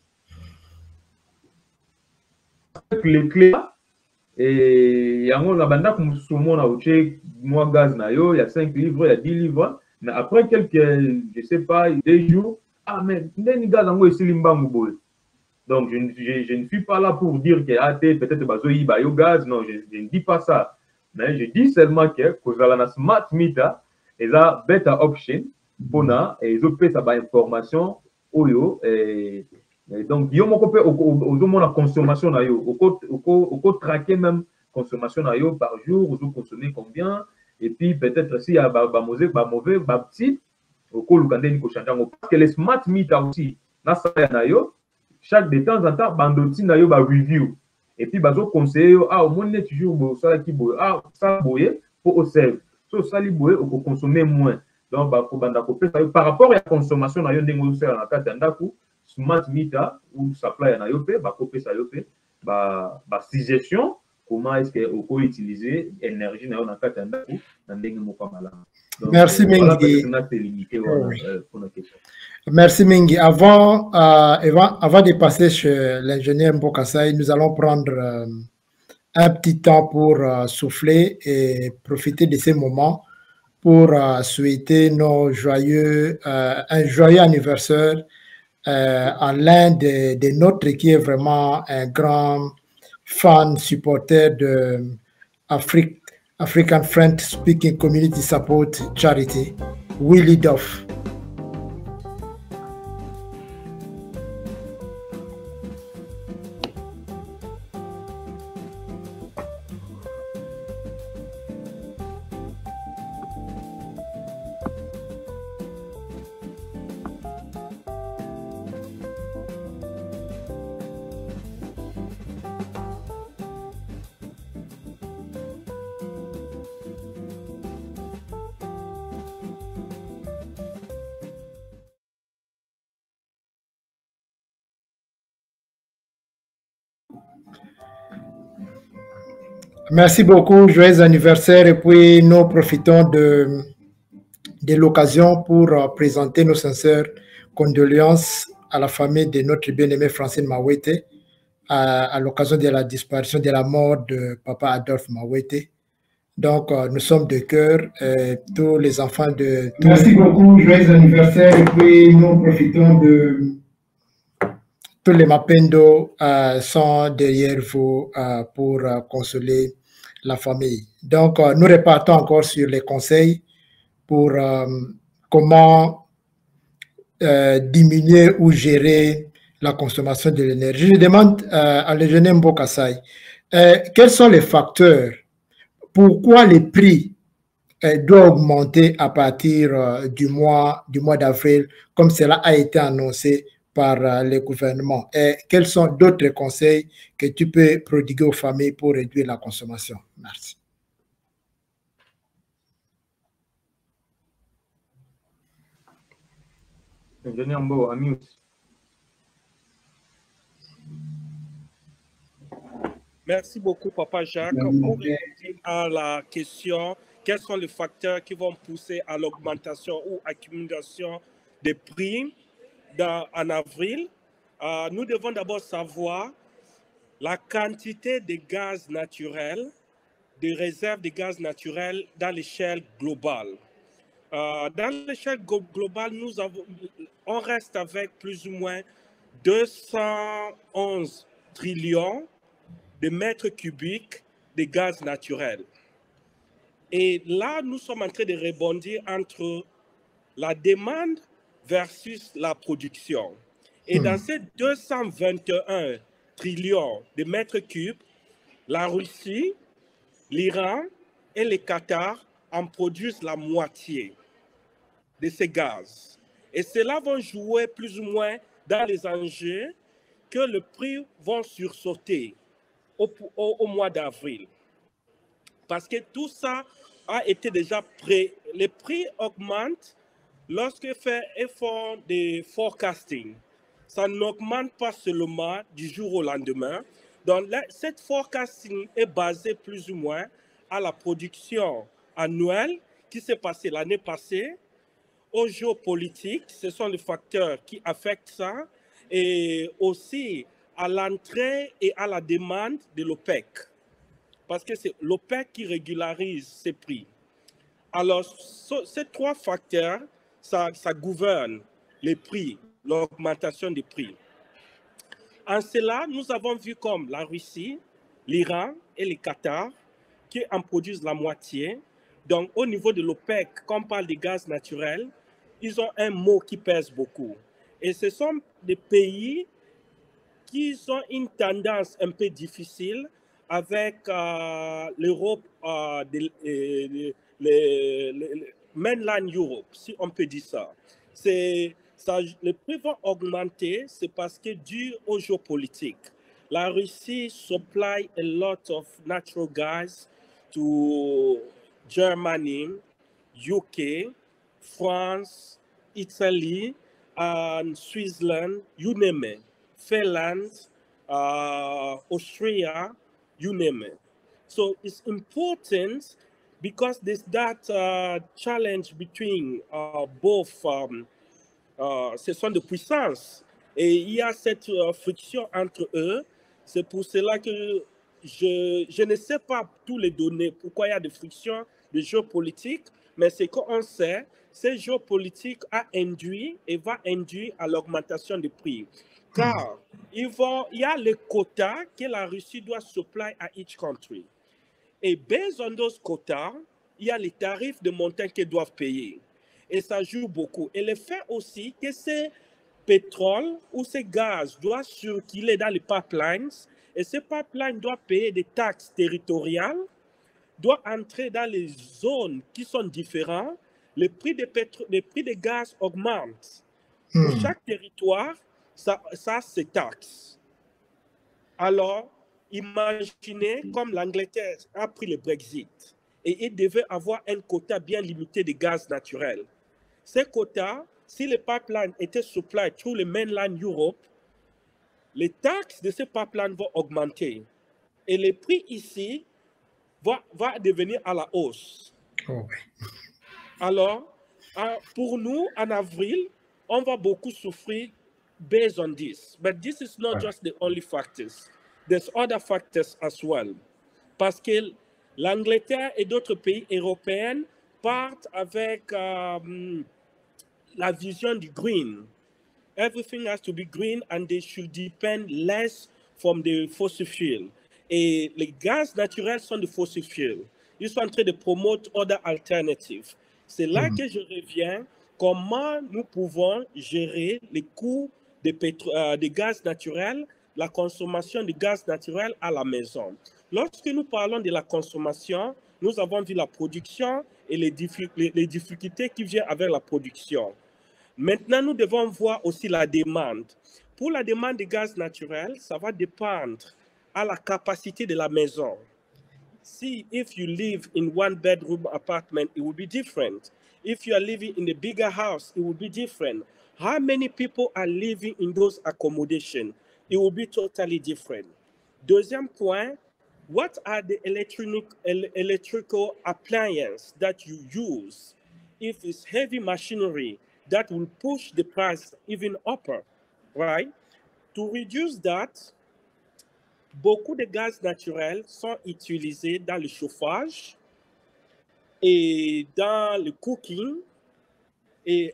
Avec les clés yango na banda kumusumo na uche moi gaz na yo il y a 5 livres il y a 10 livres mais après quelques je sais pas 2 jours ah mais ndeni gaz yango esili mbangu boy. Donc, je ne suis pas là pour dire que peut-être bazoyi bayo gaz. Non, je ne dis pas ça. Mais je dis seulement que kozala na smart meter is a better option pour na et ils ont fait sa information oyo et donc yo moko pe ozo la consommation na yo oko traquer même consommation na yo par jour ozo consommer combien et puis peut-être si y a ba mauvais ba petit oko lukandeni ko changer parce que les smart meter aussi na ça na yo chaque de temps en temps bandoti na yo ba review et puis bazo conseiller ah au moins toujours bo ça qui bo ah ça boye pour au save so ça li boye au consommer moins donc ba ko banda ko par rapport à la consommation na yo ndengo so na kata ndaku smart meter ou supply na yo pe ba ko pesa yo pe ba suggestion comment est-ce que on peut utiliser énergie na yo na kata ndaku na ndenge moko mala. Merci Mingi. Merci Mingi. Avant de passer chez l'ingénieur Mbokasai, nous allons prendre un petit temps pour souffler et profiter de ces moments pour souhaiter un joyeux anniversaire à l'un des nôtres qui est vraiment un grand fan, supporter de African French Speaking Community Support Charity, Willie Duff. Merci beaucoup, joyeux anniversaire. Et puis, nous profitons de l'occasion pour présenter nos sincères condoléances à la famille de notre bien-aimé Francine Mawete à l'occasion de la disparition, de la mort de papa Adolphe Mawete. Donc, nous sommes de cœur, tous les enfants de... Merci beaucoup, joyeux anniversaire. Et puis, nous profitons de... Tous les Mapendo sont derrière vous pour consoler la famille. Donc, nous repartons encore sur les conseils pour comment diminuer ou gérer la consommation de l'énergie. Je demande à l'ingénieur Mbokasai, quels sont les facteurs? Pourquoi les prix doivent augmenter à partir du mois d'avril, comme cela a été annoncé par le gouvernement? Et quels sont d'autres conseils que tu peux prodiguer aux familles pour réduire la consommation? Merci. Ingénieur Mbo, amuse. Merci beaucoup, Papa Jacques. Pour répondre à la question, quels sont les facteurs qui vont pousser à l'augmentation ou accumulation des prix en avril? Nous devons d'abord savoir la quantité de gaz naturel, des réserves de gaz naturel dans l'échelle globale. Dans l'échelle globale, on reste avec plus ou moins 211 trillions de mètres cubiques de gaz naturel. Et là, nous sommes en train de rebondir entre la demande versus la production. Et dans ces 221 trillions de mètres cubes, la Russie, l'Iran et le Qatar en produisent la moitié de ces gaz. Et cela va jouer plus ou moins dans les enjeux que le prix vont sursauter au mois d'avril. Parce que tout ça a été déjà prêt. Les prix augmentent lorsqu'ils font des forecasting. Ça n'augmente pas seulement du jour au lendemain. Donc, cette forecasting est basée plus ou moins à la production annuelle qui s'est passée l'année passée, aux géopolitiques, ce sont les facteurs qui affectent ça, et aussi à l'entrée et à la demande de l'OPEC. Parce que c'est l'OPEC qui régularise ces prix. Alors, ces trois facteurs, ça gouverne les prix, l'augmentation des prix. En cela, nous avons vu comme la Russie, l'Iran et le Qatar qui en produisent la moitié. Donc, au niveau de l'OPEC, quand on parle de gaz naturel, ils ont un mot qui pèse beaucoup. Et ce sont des pays qui ont une tendance un peu difficile avec l'Europe, mainland Europe, si on peut dire ça. Les prix vont augmenter, c'est parce que dû aux géopolitiques. La Russie supply a lot of natural gas to Germany, UK, France, Italy, and Switzerland, you name it, Finland, Austria, you name it. So it's important because there's that challenge between both, ce sont des puissances, et il y a cette friction entre eux. C'est pour cela que je ne sais pas tous les données, pourquoi il y a des frictions de géopolitique, mais ce qu'on sait, ces géopolitique a induit et va induire à l'augmentation des prix. Car il y a les quotas que la Russie doit supply à each country. Et based on those quotas, il y a les tarifs de montant qu'ils doivent payer. Et ça joue beaucoup. Et le fait aussi que ces pétroles ou ces gaz doivent circuler dans les pipelines, et ces pipelines doivent payer des taxes territoriales, doivent entrer dans les zones qui sont différentes, les prix des gaz augmentent. Pour chaque territoire, ça se taxe. Alors, imaginez comme l'Angleterre a pris le Brexit et il devait avoir un quota bien limité de gaz naturel. Ces quotas, si les pipelines étaient supplied through le mainland Europe, les taxes de ces pipelines vont augmenter. Et les prix ici va devenir à la hausse. Oh, oui. Alors, pour nous, en avril, on va beaucoup souffrir based on this. But this is not just the only factors. There's other factors as well. Parce que l'Angleterre et d'autres pays européens partent avec la vision du green. Everything has to be green and they should depend less from the fossil fuel. Et les gaz naturels sont des fossil fuels. Ils sont en train de promouvoir other alternatives. C'est là que je reviens. Comment nous pouvons gérer les coûts des gaz naturels, la consommation de gaz naturel à la maison. Lorsque nous parlons de la consommation, nous avons vu la production et les difficultés qui viennent avec la production. Maintenant, nous devons voir aussi la demande. Pour la demande de gaz naturel, ça va dépendre à la capacité de la maison. See, if you live in one bedroom apartment, it will be different. If you are living in a bigger house, it will be different. How many people are living in those accommodations? It will be totally different. Deuxième point, what are the electrical appliances that you use? If it's heavy machinery, that will push the price even upper, right? To reduce that, beaucoup de gaz naturels sont utilisés dans le chauffage et dans le cooking, et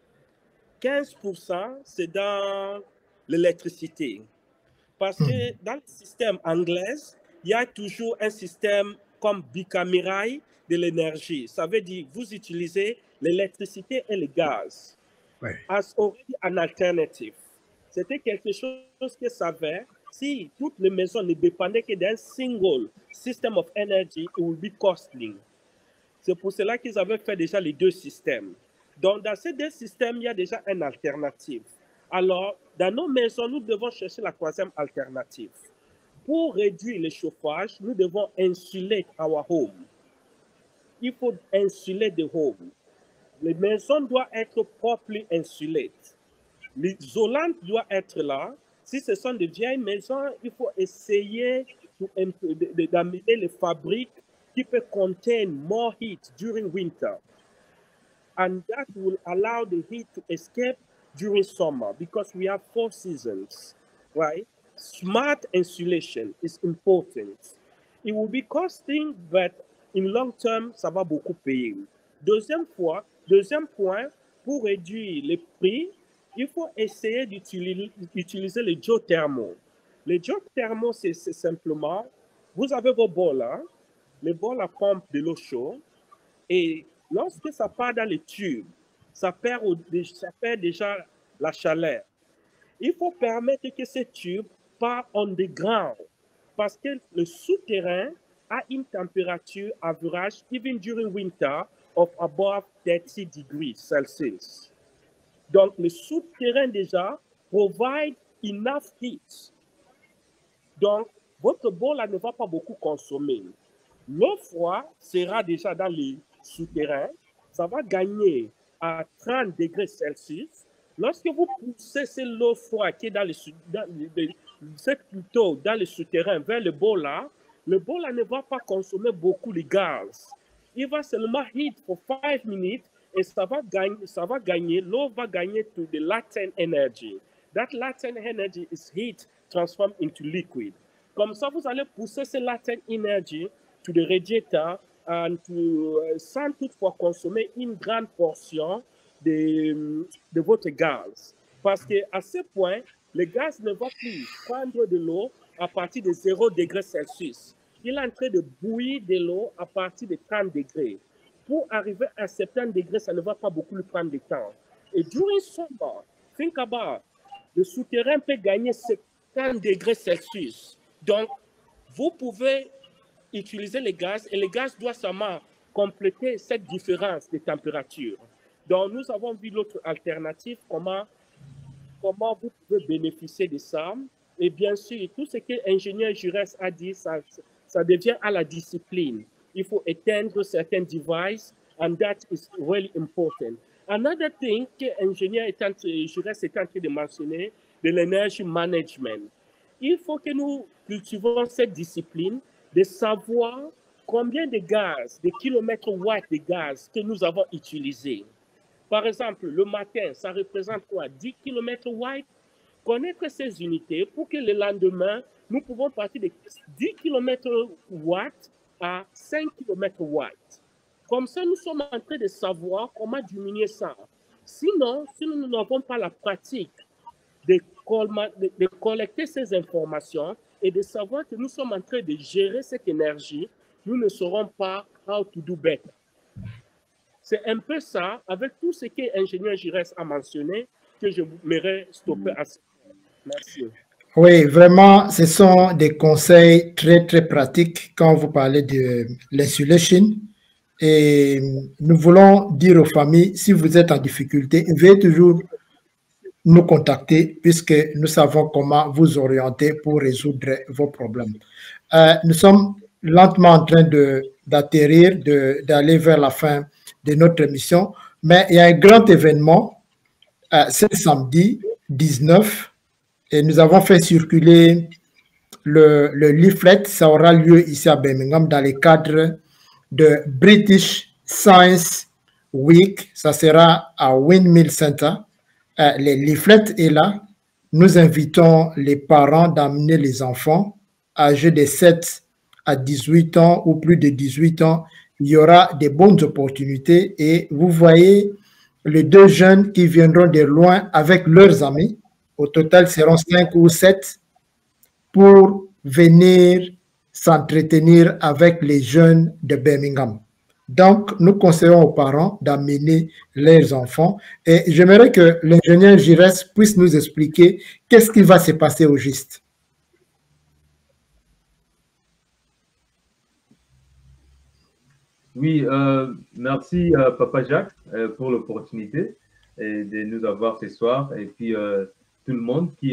15% c'est dans l'électricité. Parce que dans le système anglais, il y a toujours un système comme bicaméral de l'énergie. Ça veut dire que vous utilisez l'électricité et le gaz as already an alternative. C'était quelque chose que savait, si toutes les maisons ne dépendaient que d'un single system of energy, it would be costly. C'est pour cela qu'ils avaient fait déjà les deux systèmes. Donc, dans ces deux systèmes, il y a déjà une alternative. Alors, dans nos maisons, nous devons chercher la troisième alternative. Pour réduire le chauffage, nous devons insuler our home. Il faut insuler the home. Les maisons doivent être properly insulées. L'isolant doit être là. Si ce sont de vieilles maisons, il faut essayer d'amener les fabriques qui peuvent contain more heat during winter. And that will allow the heat to escape during summer because we have 4 seasons, right? Smart insulation is important. It will be costing, but in long term, ça va beaucoup payer. Deuxième point, pour réduire les prix, il faut essayer d'utiliser les géothermaux. Les géothermaux, c'est simplement, vous avez vos bols, hein? Les bols à pompe de l'eau chaude, et lorsque ça part dans les tubes, ça perd déjà la chaleur. Il faut permettre que ces tubes partent underground, parce que le souterrain a une température average, even during winter, of above 30 degrees Celsius. Donc, le souterrain déjà provide enough heat. Donc, votre bol ne va pas beaucoup consommer. L'eau froide sera déjà dans le souterrain. Ça va gagner à 30 degrés Celsius. Lorsque vous poussez l'eau froide qui est dans le souterrain vers le bol là ne va pas consommer beaucoup de gaz. Il va seulement heat for 5 minutes et ça va gagner, l'eau va gagner to the latent energy. That latent energy is heat transformed into liquid. Comme ça, vous allez pousser ce latent energy to the radiator and sans toutefois consommer une grande portion de votre gaz. Parce qu'à ce point, le gaz ne va plus prendre de l'eau à partir de 0 degrés Celsius. Il est en train de bouillir de l'eau à partir de 30 degrés. Pour arriver à 70 degrés, ça ne va pas beaucoup lui prendre de temps. Et during summer, think about, le souterrain peut gagner 70 degrés Celsius. Donc, vous pouvez utiliser le gaz et le gaz doit seulement compléter cette différence de température. Donc, nous avons vu l'autre alternative, comment vous pouvez bénéficier de ça. Et bien sûr, tout ce que l'ingénieur Jurès a dit, ça devient à la discipline. Il faut éteindre certains devices, and that is really important. Another thing que l'ingénieur Jurès est en train de mentionner, de l'énergie management. Il faut que nous cultivons cette discipline de savoir combien de gaz, de kilomètres watts de gaz que nous avons utilisés. Par exemple, le matin, ça représente quoi? 10 km watts. Connaître ces unités pour que le lendemain, nous pouvons partir de 10 km watts à 5 km watts. Comme ça, nous sommes en train de savoir comment diminuer ça. Sinon, si nous n'avons pas la pratique de collecter ces informations et de savoir que nous sommes en train de gérer cette énergie, nous ne saurons pas how to do better. C'est un peu ça, avec tout ce que l'ingénieur Giresse a mentionné, que je voudrais stopper à ce point. Merci. Oui, vraiment, ce sont des conseils très, très pratiques quand vous parlez de l'insulation. Et nous voulons dire aux familles, si vous êtes en difficulté, veuillez toujours nous contacter puisque nous savons comment vous orienter pour résoudre vos problèmes. Nous sommes lentement en train d'atterrir, d'aller vers la fin de notre émission, mais il y a un grand événement ce samedi 19 et nous avons fait circuler le leaflet. Ça aura lieu ici à Birmingham dans le cadre de British Science Week. Ça sera à Windmill Center. Le leaflet est là. Nous invitons les parents d'amener les enfants âgés de 7 à 18 ans ou plus de 18 ans. Il y aura des bonnes opportunités et vous voyez les deux jeunes qui viendront de loin avec leurs amis. Au total, seront 5 ou 7 pour venir s'entretenir avec les jeunes de Birmingham. Donc, nous conseillons aux parents d'amener leurs enfants et j'aimerais que l'ingénieur Giresse puisse nous expliquer qu'est-ce qui va se passer au juste. Oui, merci Papa Jacques pour l'opportunité de nous avoir ce soir et puis tout le monde qui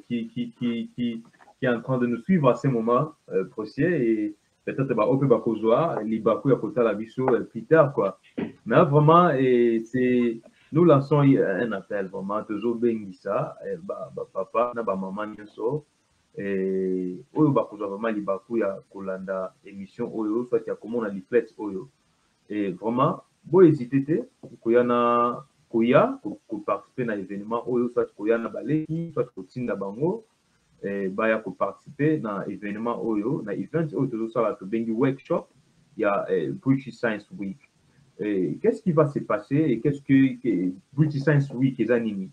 est en train de nous suivre à ce moment précis et peut-être on peut pas libaku ya kota la biso plus tard quoi. Mais vraiment c'est nous lançons un appel vraiment toujours bengisa papa na ba maman nyonso et oyo bakozwa vraiment libaku ya kolanda émission oyo soit ya komona leaflet oyo et vraiment bo hésiter te koyana koya ko participer na événement oyo soit koyana baleki soit kotinda bango baya ko participer na événement oyo na event oyo tozo sala to bengi workshop ya British Science Week. Qu'est-ce qui va se passer et qu'est-ce que British Science Week eza nini?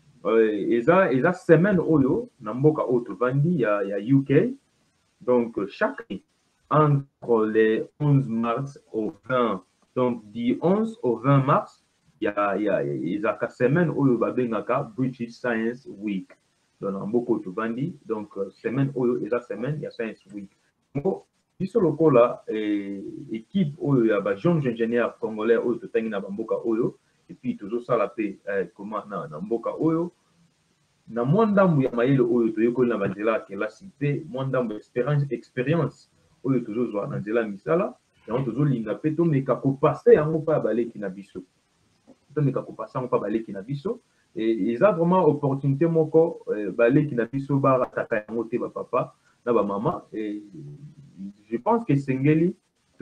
Eza semaine oyo na mboka oyo tovandi ya UK. Donc chaque année entre les 11 mars au 20, donc du 11 au 20 mars, il y a semaine oyo babengaka British Science Week. Donc na mboka oyo tovandi, donc semaine oyo eza semaine ya Science Week. Ngo biso lokola équipe oyo ya ba jeunes ingénieurs congolais oyo totangi na mboka oyo et puis toujours sala pe comment na mboka oyo na mwandambu ya mayele oyo toyekoli na banzela kelasi pe mwandambu expérience oyo tozozwa na nzela misala yango tozolinga pe tomeka kopase yango pa baleki na biso tomeka kopasa yango pa baleki na biso et eza vraiment opportunité moko baleki na biso barataka yango te bapapa na bamama et je pense que sengeli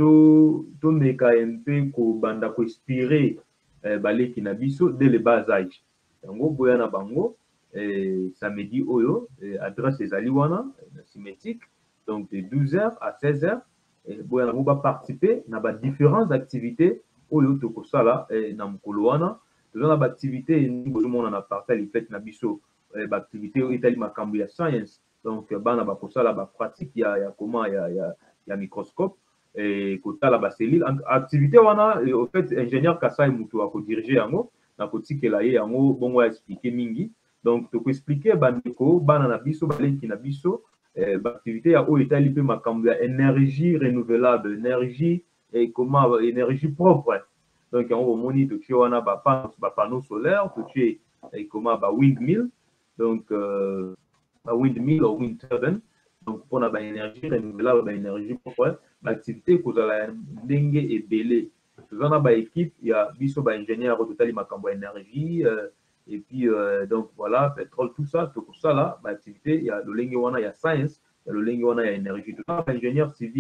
tomeka mpe kobanda koinspire baleki na biso dès le bas âge yango boya na bango samedi oyo adresse ezali wana symétrique donc de 12h à 16h boya na ba participer na ba différentes activités oyo tokosala na mokolo wana toza na ba activité ngozomona na partage fait na biso ba activité oyo etali makambo ya science donc bana bakosala ba pratique ya comment ya microscope et kotala ba cellule activité wana au fait ingénieur Kasai mutu akodiriger yango na kotikela ye yango bongo expliquer mingi. Donc, tu peux expliquer bandeko bana na biso baleki na biso activité ya oyo etali pe makambo ya énergie renouvelable énergie et comment énergie propre. Donc on moni to tu wana ba panneau solaire to tu et comment ba windmill donc ba windmill ou wind turbine donc pour la énergie renouvelable ba énergie propre activité kozala ndenge ebele tozana ba équipe ya biso ba ingénieur totali makambo ya énergie et puis donc voilà pétrole tout ça tout ça là bah activité il y a le lingue wana il y a science il y a le lingue wana il y a énergie tout ça ingénieur civil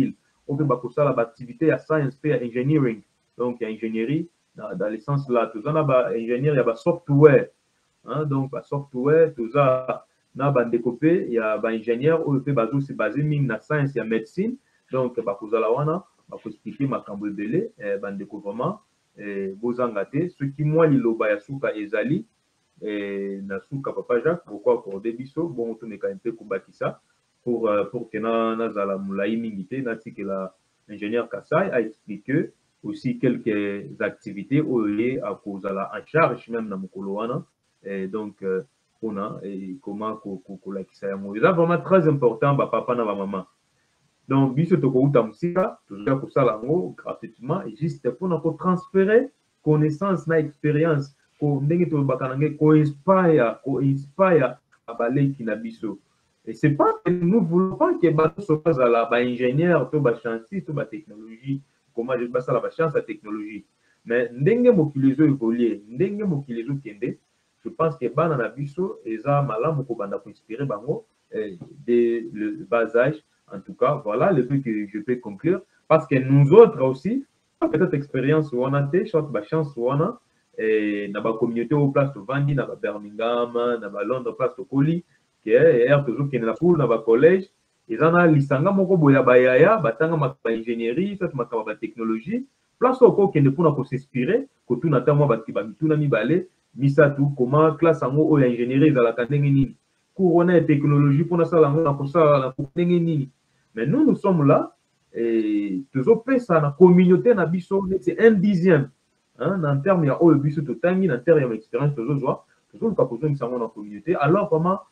on peut ça l'activité à science et à engineering. Donc, il y a ingénierie dans le sens là. Tout ça, ingénieur, il y a software. Hein, donc, software, tout ça, il y a ingénieur, on peut se baser sur la science et la médecine. Donc, on va expliquer ma cambodélé, découvrement, bozangate, ce qui moi, liloba ya suka ezali, na suka papa Jacques, pourquoi pour des bisous, bon, on est quand même peu ça pour que na zala moulaï mingité, na que l'ingénieur Kassai a expliqué aussi quelques activités où il est à cause de la en charge même dans Mukoloana, et donc on a et comment la qui ça vraiment très important, papa na maman. Donc, biso toko uta musika, toujours pour ça lango gratuitement, juste pour nous transférer connaissance na expérience, ko ndenge to bakanange ko inspire abalé qui na biso. Et c'est pas que nous voulons pas que bato soit là ba ingénieur to ba scientiste to ba technologie, comment je passe la science la technologie. Mais ndenge mokilizo évoluer, ndenge mokilizo kende, je pense que bana na biso eza malamu ko banda ko inspirer bango dès le bas âge. En tout cas, voilà le truc que je peux conclure. Parce que nous autres aussi, peut-être expérience où on a été, chance où on a, et dans la communauté au place de Vandi, dans Birmingham, dans Londres, place de Coli, qui est toujours qui est la cool, dans le collège, ils en ont l'isanga moko boya bayaya, batanga ma ingénierie, ça ma technologie, place au qui ne peut s'inspirer, que tout n'attend moi qui va tout na mi balé, misa tout comment classe en haut ingénierie dans la canenne couronner technologie pour ça la mais nous sommes là et toujours ça la communauté na biso c'est 1/10 hein en termes il y a au biso to tangi en termes d'expérience toujours pas besoin de ça dans la communauté alors comment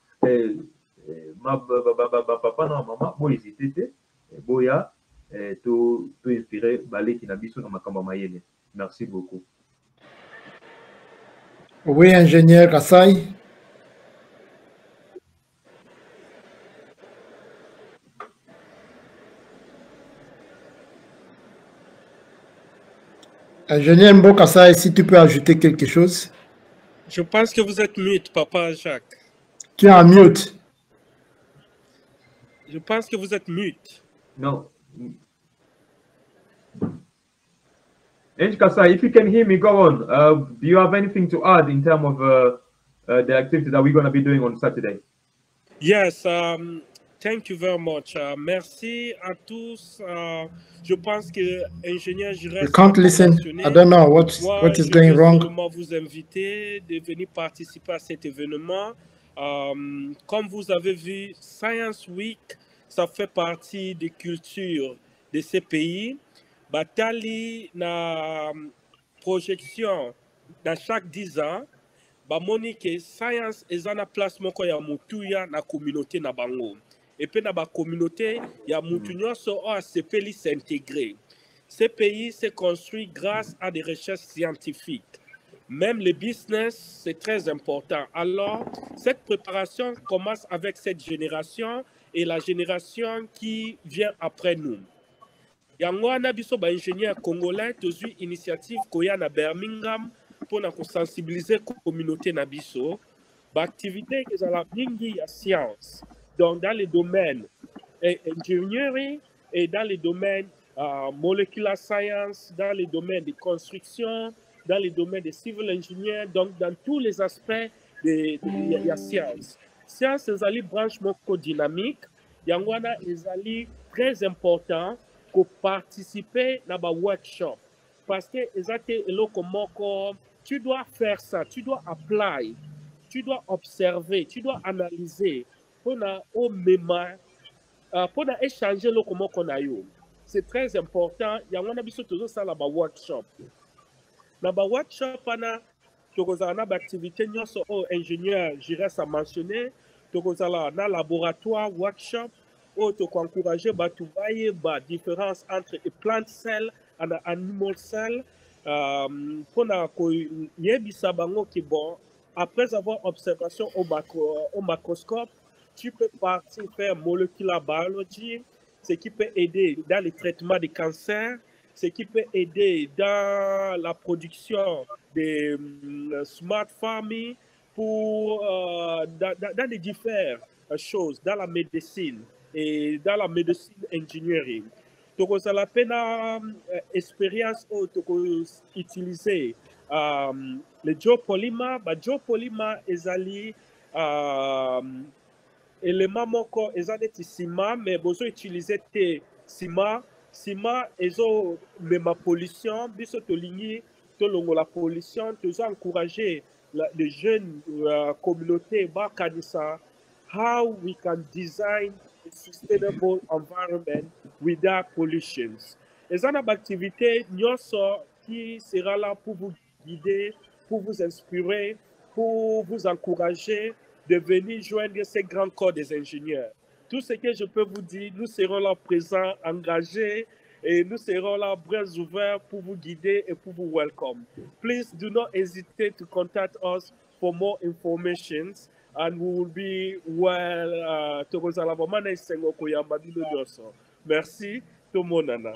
ma papa na maman bo hésiter boya to inspirer balé qui na biso na makamba mayele. Merci beaucoup. Oui, ingénieur Kassai. Ingénieur Mbokassa, si tu peux ajouter quelque chose. Je pense que vous êtes mute, papa Jacques. Tu es en mute. Je pense que vous êtes mute. No. Kassa, if you can hear me, go on. Do you have anything to add in terms of the activity that we're going to be doing on Saturday? Yes, thank you very much. Merci à tous. Je pense que ingénieur Giresse. You can't listen. I don't know what is going wrong. Je vais vous inviter de venir participer à cet événement. Comme vous avez vu, Science Week, ça fait partie des cultures de ces pays. Batali na projection dans chaque 10 ans. Monique science est en place moko ya mutuya na communauté na bango. Et puis dans la communauté, il y a mutunya so a sepeli s'intégrer. Ce pays s'est construit grâce à des recherches scientifiques. Même le business, c'est très important. Alors, cette préparation commence avec cette génération et la génération qui vient après nous. Yango na biso ba ingénieur congolais tozui initiative koya na Birmingham pour sensibiliser la communauté na biso ba activité que za la mingi ya science. Donc dans les domaines ingénierie et dans les domaines molecular science, dans les domaines de construction, dans les domaines de civil engineer, donc dans tous les aspects de la science. Science ezali branche moko dynamique, yango wana ezali très important pour participer à un workshop. Parce que tu dois faire ça, tu dois apply, tu dois observer, tu dois analyser pour échanger le comment qu'on a eu. C'est très important. Il y a toujours ça dans workshop. Dans le workshop, tu as une activité, ingénieur, j'irais à mentionner, tu as un laboratoire, workshop, où tu encourager la différence entre les plant cells et les animal cells. Après avoir observation au macroscope, tu peux partir faire molecular biology, ce qui peut aider dans le traitement des cancers, ce qui peut aider dans la production de smart farming, pour, dans les différentes choses, dans la médecine et dans la médecine engineering. tokozala pe na expérience oyo tokoutilize le geopolymer. Geopolymer ezali élément moko eza neti ciment, mais bozo utiliser te ciment ezo mema pollution, biso tolingi tolongola pollution, tozo encourager les jeunes communautés bakanisa how we can design a sustainable environment without pollutions. Eza na activité nyonso qui sera là pour vous guider, pour vous inspirer, pour vous encourager de venir joindre ces grands corps des ingénieurs. Tout ce que je peux vous dire, nous serons là présents, engagés, et nous serons là bras ouverts pour vous guider et pour vous welcome. Please do not hesitate to contact us for more information, and we will be well. Merci, Tomonana.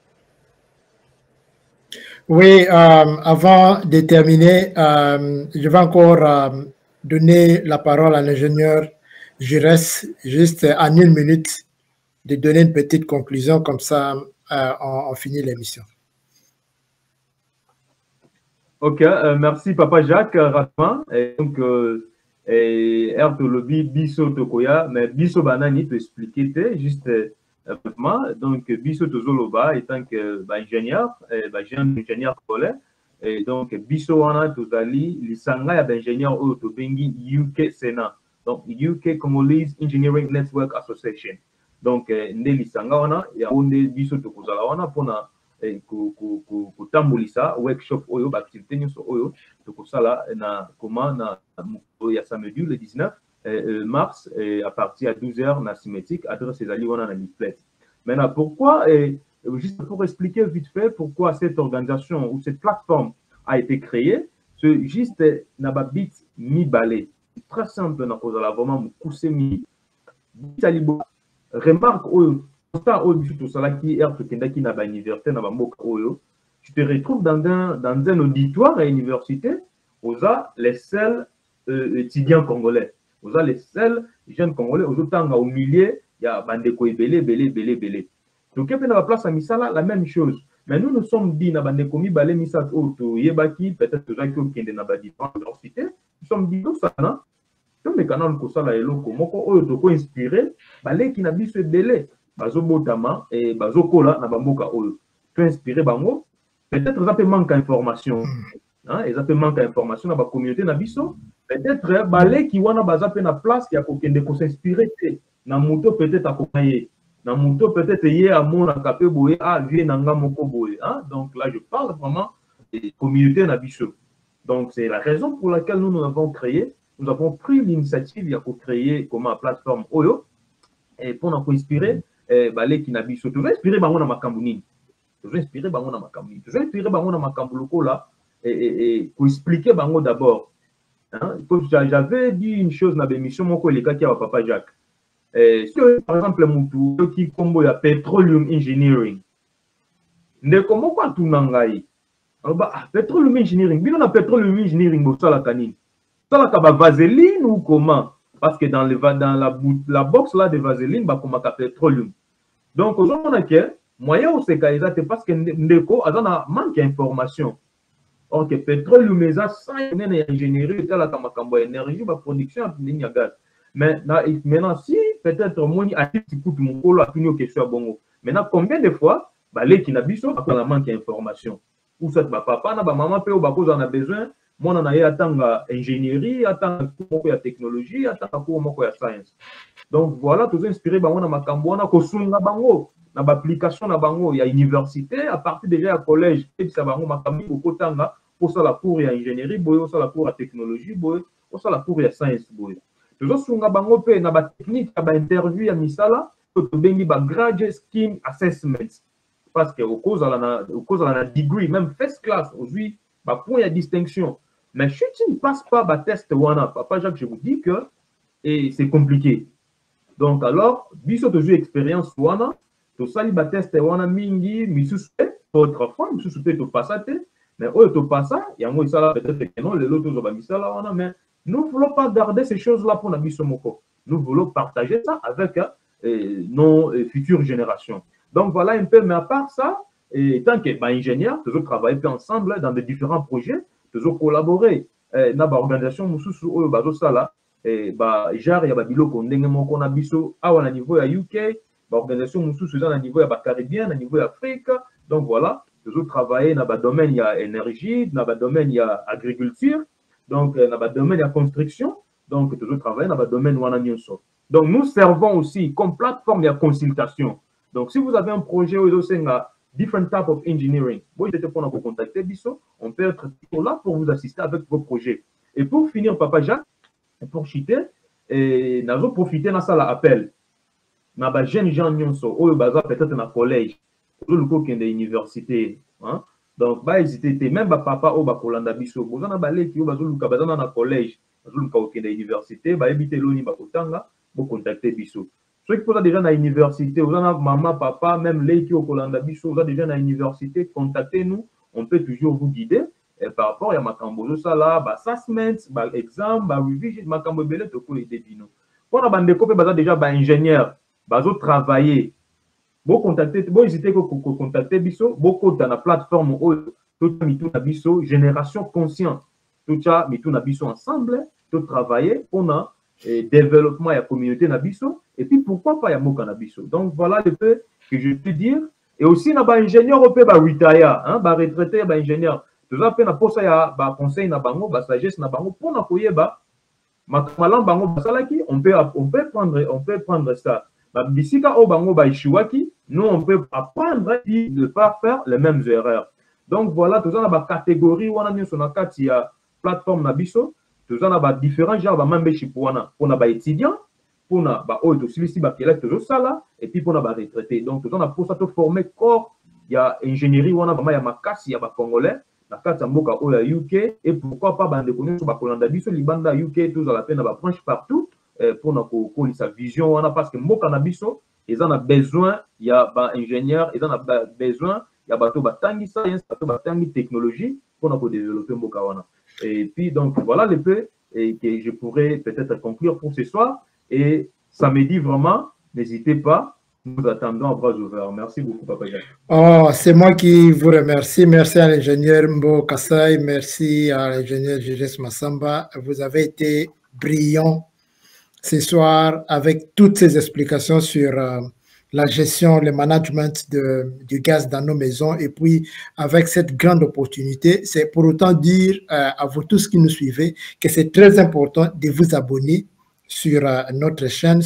Oui, avant de terminer, je vais encore donner la parole à l'ingénieur Jures, juste en 1 minute, de donner une petite conclusion, comme ça on finit l'émission. Ok, merci Papa Jacques, rapidement. Donc, Lobby, Biso Tokoya, mais Biso Banani peut expliquer, juste rapidement. Donc, Biso Tozoloba, étant que ingénieur, jeune ingénieur congolais, et donc Biso Wana Tozali, l'Isanga ya ingénieur Otobengi UK Sénat, donc UK Congolese Engineering Network Association. Donc, l'Isanga Wana, il y a un Biso Tokozala Wana pour kutambulisa workshop oyo activité nyonso oyo tokosala na comment na ya samedi le 19 mars à partir à 12h na symétrique adresse ezali wana na Midplate. Maintenant pourquoi juste pour expliquer vite fait pourquoi cette organisation ou cette plateforme a été créée, c'est juste na babit mi balé très simple na kozala vraiment mukuse mi bitalibo remarque oyo tu te retrouves dans un auditoire à l'université, vous avez les seuls étudiants congolais, vous avez les seuls jeunes congolais, au milieu, il y a Bandeko belé. Donc, il y a la place à Misala, la même chose. Mais nous sommes dit, Bandeko Mibale, Misala, Yebaki, peut-être que Jacques Okende n'a pas dit dans l'université, nous sommes dit, tout ça, non? Comme les canaux que ça, là, et l'eau, comment inspiré, Balé qui n'a pas ce délai. Bazobotama et bazokola na bamboka oyo to inspiré bango peut-être ça peut manque d'information hein et ça peut manque d'information na ba communauté na biso peut-être balé qui wana bazape na place ya kokende ko s'inspirer na muto peut-être akomaye na muto peut-être yé amona kapé boye ah vie na nga moko boye hein donc là je parle vraiment des communautés na biso. Donc c'est la raison pour laquelle nous avons pris l'initiative ya ko créer comme plateforme oyo et pour nous inspirer balé qui n'a biso toujours inspiré bango na makambu nini toujours inspiré bango na makambu lokola et pour expliquer bango d'abord hein j'avais dit une chose na bémission moko les kaki à Papa Jacques si par exemple mutu qui combo ya petroleum engineering ne comment quoi tout nangai petroleum engineering bino na petroleum engineering bo sala kanini sala ka ba vaseline ou comment. Parce que dans la box là de vaseline, bah comme un pétrolium. Donc aujourd'hui on a que moyen où c'est c'est parce que ndeko a manque d'information. Or que pétrolium mais ça sans ingénierie ça la kamakambo énergie ba production de ligne à gaz. Mais maintenant si peut-être moi a petit coup de mon colo a fini question bongo. Maintenant combien de fois bah les qui n'a biso a manque d'information. Ou ça ba papa na ba maman pe ou ba cause on a besoin. Moi, on a atteint ingénierie, atteint la technologie, atteint la science. Donc, voilà, tout inspiré, on a makambo, on a kosunga bango, na application na bango, il y a université, à partir déjà à collège, et ça bango makambo au kotanga, pour ça la cour ya ingénierie, boy, pour ça la cour ya technologie, boy, pour ça la cour ya science, boy. Tout sunga bango pe na ba technique, na ba interview ya misala, to bengi ba graduate scheme assessment. Parce que au cause à la degree, même first class, aujourd'hui, ba point ya distinction. Mais si tu ne passes pas le test wana, Papa Jacques, je vous dis que c'est compliqué. Donc alors, biso toujours expérience wana, to sali ba test wana mingi, misusu autrefois, misusu to passate, mais oyo to passa, yango isala peut-être que non, les autres zo ba misala wana, mais nous ne voulons pas garder ces choses-là pour na biso moko. Nous voulons partager ça avec nos futures générations. Donc voilà un peu, mais à part ça, et tant que ingénieur, toujours travailler ensemble dans de différents projets, toujours collaborer. Dans l'organisation, nous sommes ça genre il y a biloko ndenge moko na biso awa na niveau ya UK, l'organisation nous sommes na niveau ya Caribien, na niveau ya Afrique. Donc voilà, toujours travailler dans le domaine il y a énergie, dans le domaine il y a agriculture, donc dans le domaine il y a construction, donc toujours travailler dans le domaine wana nyonso. Donc nous servons aussi comme plateforme de consultation. Donc si vous avez un projet où vous avez different type of engineering, vous pouvez contacter Bisso, on peut être là pour vous assister avec vos projets. Et pour finir, Papa Jacques, pour chiter, et nous avons profité de ça l'appel. Nous avons jeunes gens peut-être dans le collège, dans l'université. Donc, bah hésiter, même papa ou Kolanda Bisso, vous en avez qui dans le collège, dans l'université, bah éviter l'oni bakotanga, pour contacter Bisso. Ceux qui sont déjà dans l'université, vous en avez maman, papa, même les qui au Kolanda Bisso, vous êtes déjà dans l'université, contactez-nous, on peut toujours vous guider. Et par rapport à Makambo, ça là, assessment, exam, revision, Makambo Belé, tout le monde. Pour la bande de copie, déjà ingénieur, travailler. Vous contactez, vous hésitez que vous contactez Bisso, beaucoup dans la plateforme tout na Bisso, génération consciente. Tout ça, mitou na Bisso ensemble, tout travailler pour le développement de la communauté na Bisso, et puis pourquoi pas y a Moka na Bisso. Donc voilà le peu que je peux dire. Et aussi, na ingénieur, on peut retire, retraité, ingénieur. Tout ça, pour ça, il y a conseil na bango, sagesse na bango, pour na koyeba, makamalam bango basalaki, on peut prendre ça. Bisika o bango baishiwaki, nous on peut apprendre de ne pas faire les mêmes erreurs. Donc voilà, tout ça na catégorie wana nyo sona kati ya plateforme na biso, tout ça na différents genres membership wana, pour na étudiants, pour na oyo silisi kelek toujours ça là, et puis pour na retraité. Donc tout ça na pour ça te former corps, il y a ingénierie wana ba ya makasi ya ba congolais. La carte mboka au UK et pourquoi pas bande connaître sur Kolanda Bisso libanda UK tous à la peine à branche partout pour na sa vision wana parce que mboka na biso ils en a besoin il y a ingénieur ils en a besoin il y a bateau batangi science bateau batangi technologie pour na développer mboka wana et puis donc voilà le peu et que je pourrais peut-être conclure pour ce soir et samedi vraiment n'hésitez pas. Nous attendons à bras ouverts. Merci beaucoup, Papa Jacques. Oh, c'est moi qui vous remercie. Merci à l'ingénieur Mbo Kassai. Merci à l'ingénieur Jésus Massamba. Vous avez été brillant ce soir avec toutes ces explications sur la gestion, le management du gaz dans nos maisons. Et puis, avec cette grande opportunité, c'est pour autant dire à vous tous qui nous suivez que c'est très important de vous abonner sur notre chaîne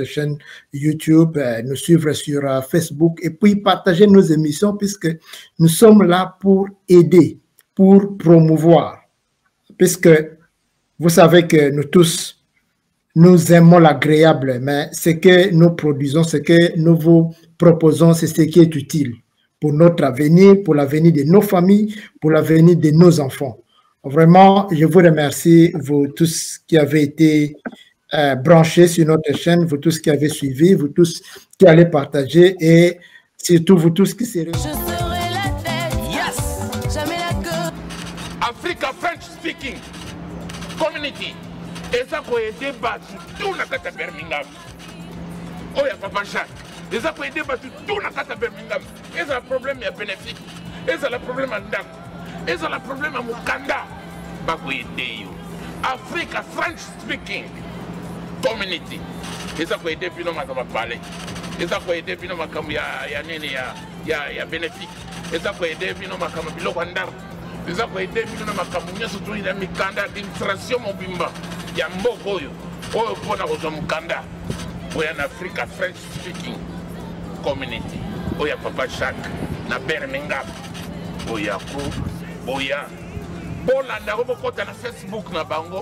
YouTube, nous suivre sur Facebook et puis partager nos émissions puisque nous sommes là pour aider, pour promouvoir. Puisque vous savez que nous tous, nous aimons l'agréable, mais ce que nous produisons, ce que nous vous proposons, c'est ce qui est utile pour notre avenir, pour l'avenir de nos familles, pour l'avenir de nos enfants. Vraiment, je vous remercie, vous tous qui avez été branchés sur notre chaîne, vous tous qui avez suivi, vous tous qui allez partager et surtout vous tous qui serez... Je serai la tête, yes, jamais la queue. Africa French speaking community. Et ça peut aider tout na kata Birmingham. Oh ya Papa Jacques. Et ça peut aider tout na kata Birmingham. Et ça le problème ya bénéfique. Et ça le problème à Ndak. Et ça le problème à Mukanda. Bah peut aider yo. Africa French speaking community. Et ça peut aider puis non makamba parler. Et ça peut aider puis non makamba ya nene ya bénéfique. Et ça peut aider puis non makamba biloko ndar. Et ça peut aider puis non makamba surtout il a mikanda d'administration mobimba. Ya mboko oyo oyo pona kozwa mukanda oya na Africa French speaking community oya Papa Jacques na Birmingham oya ko oya bolanda ko bokota na Facebook na bango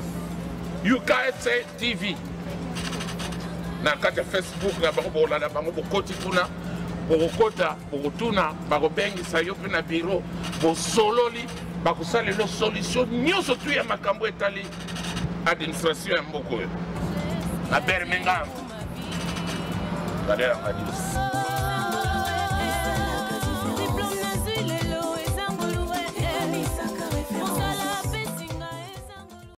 UKSA TV na kata Facebook na bango bolanda bango bokoti kuna bokota bokotuna bakobengisa yo pe na bureau bosololi bakosalela solution nyonso tu ya makambo etali administration ya mboko yo na Birmingham.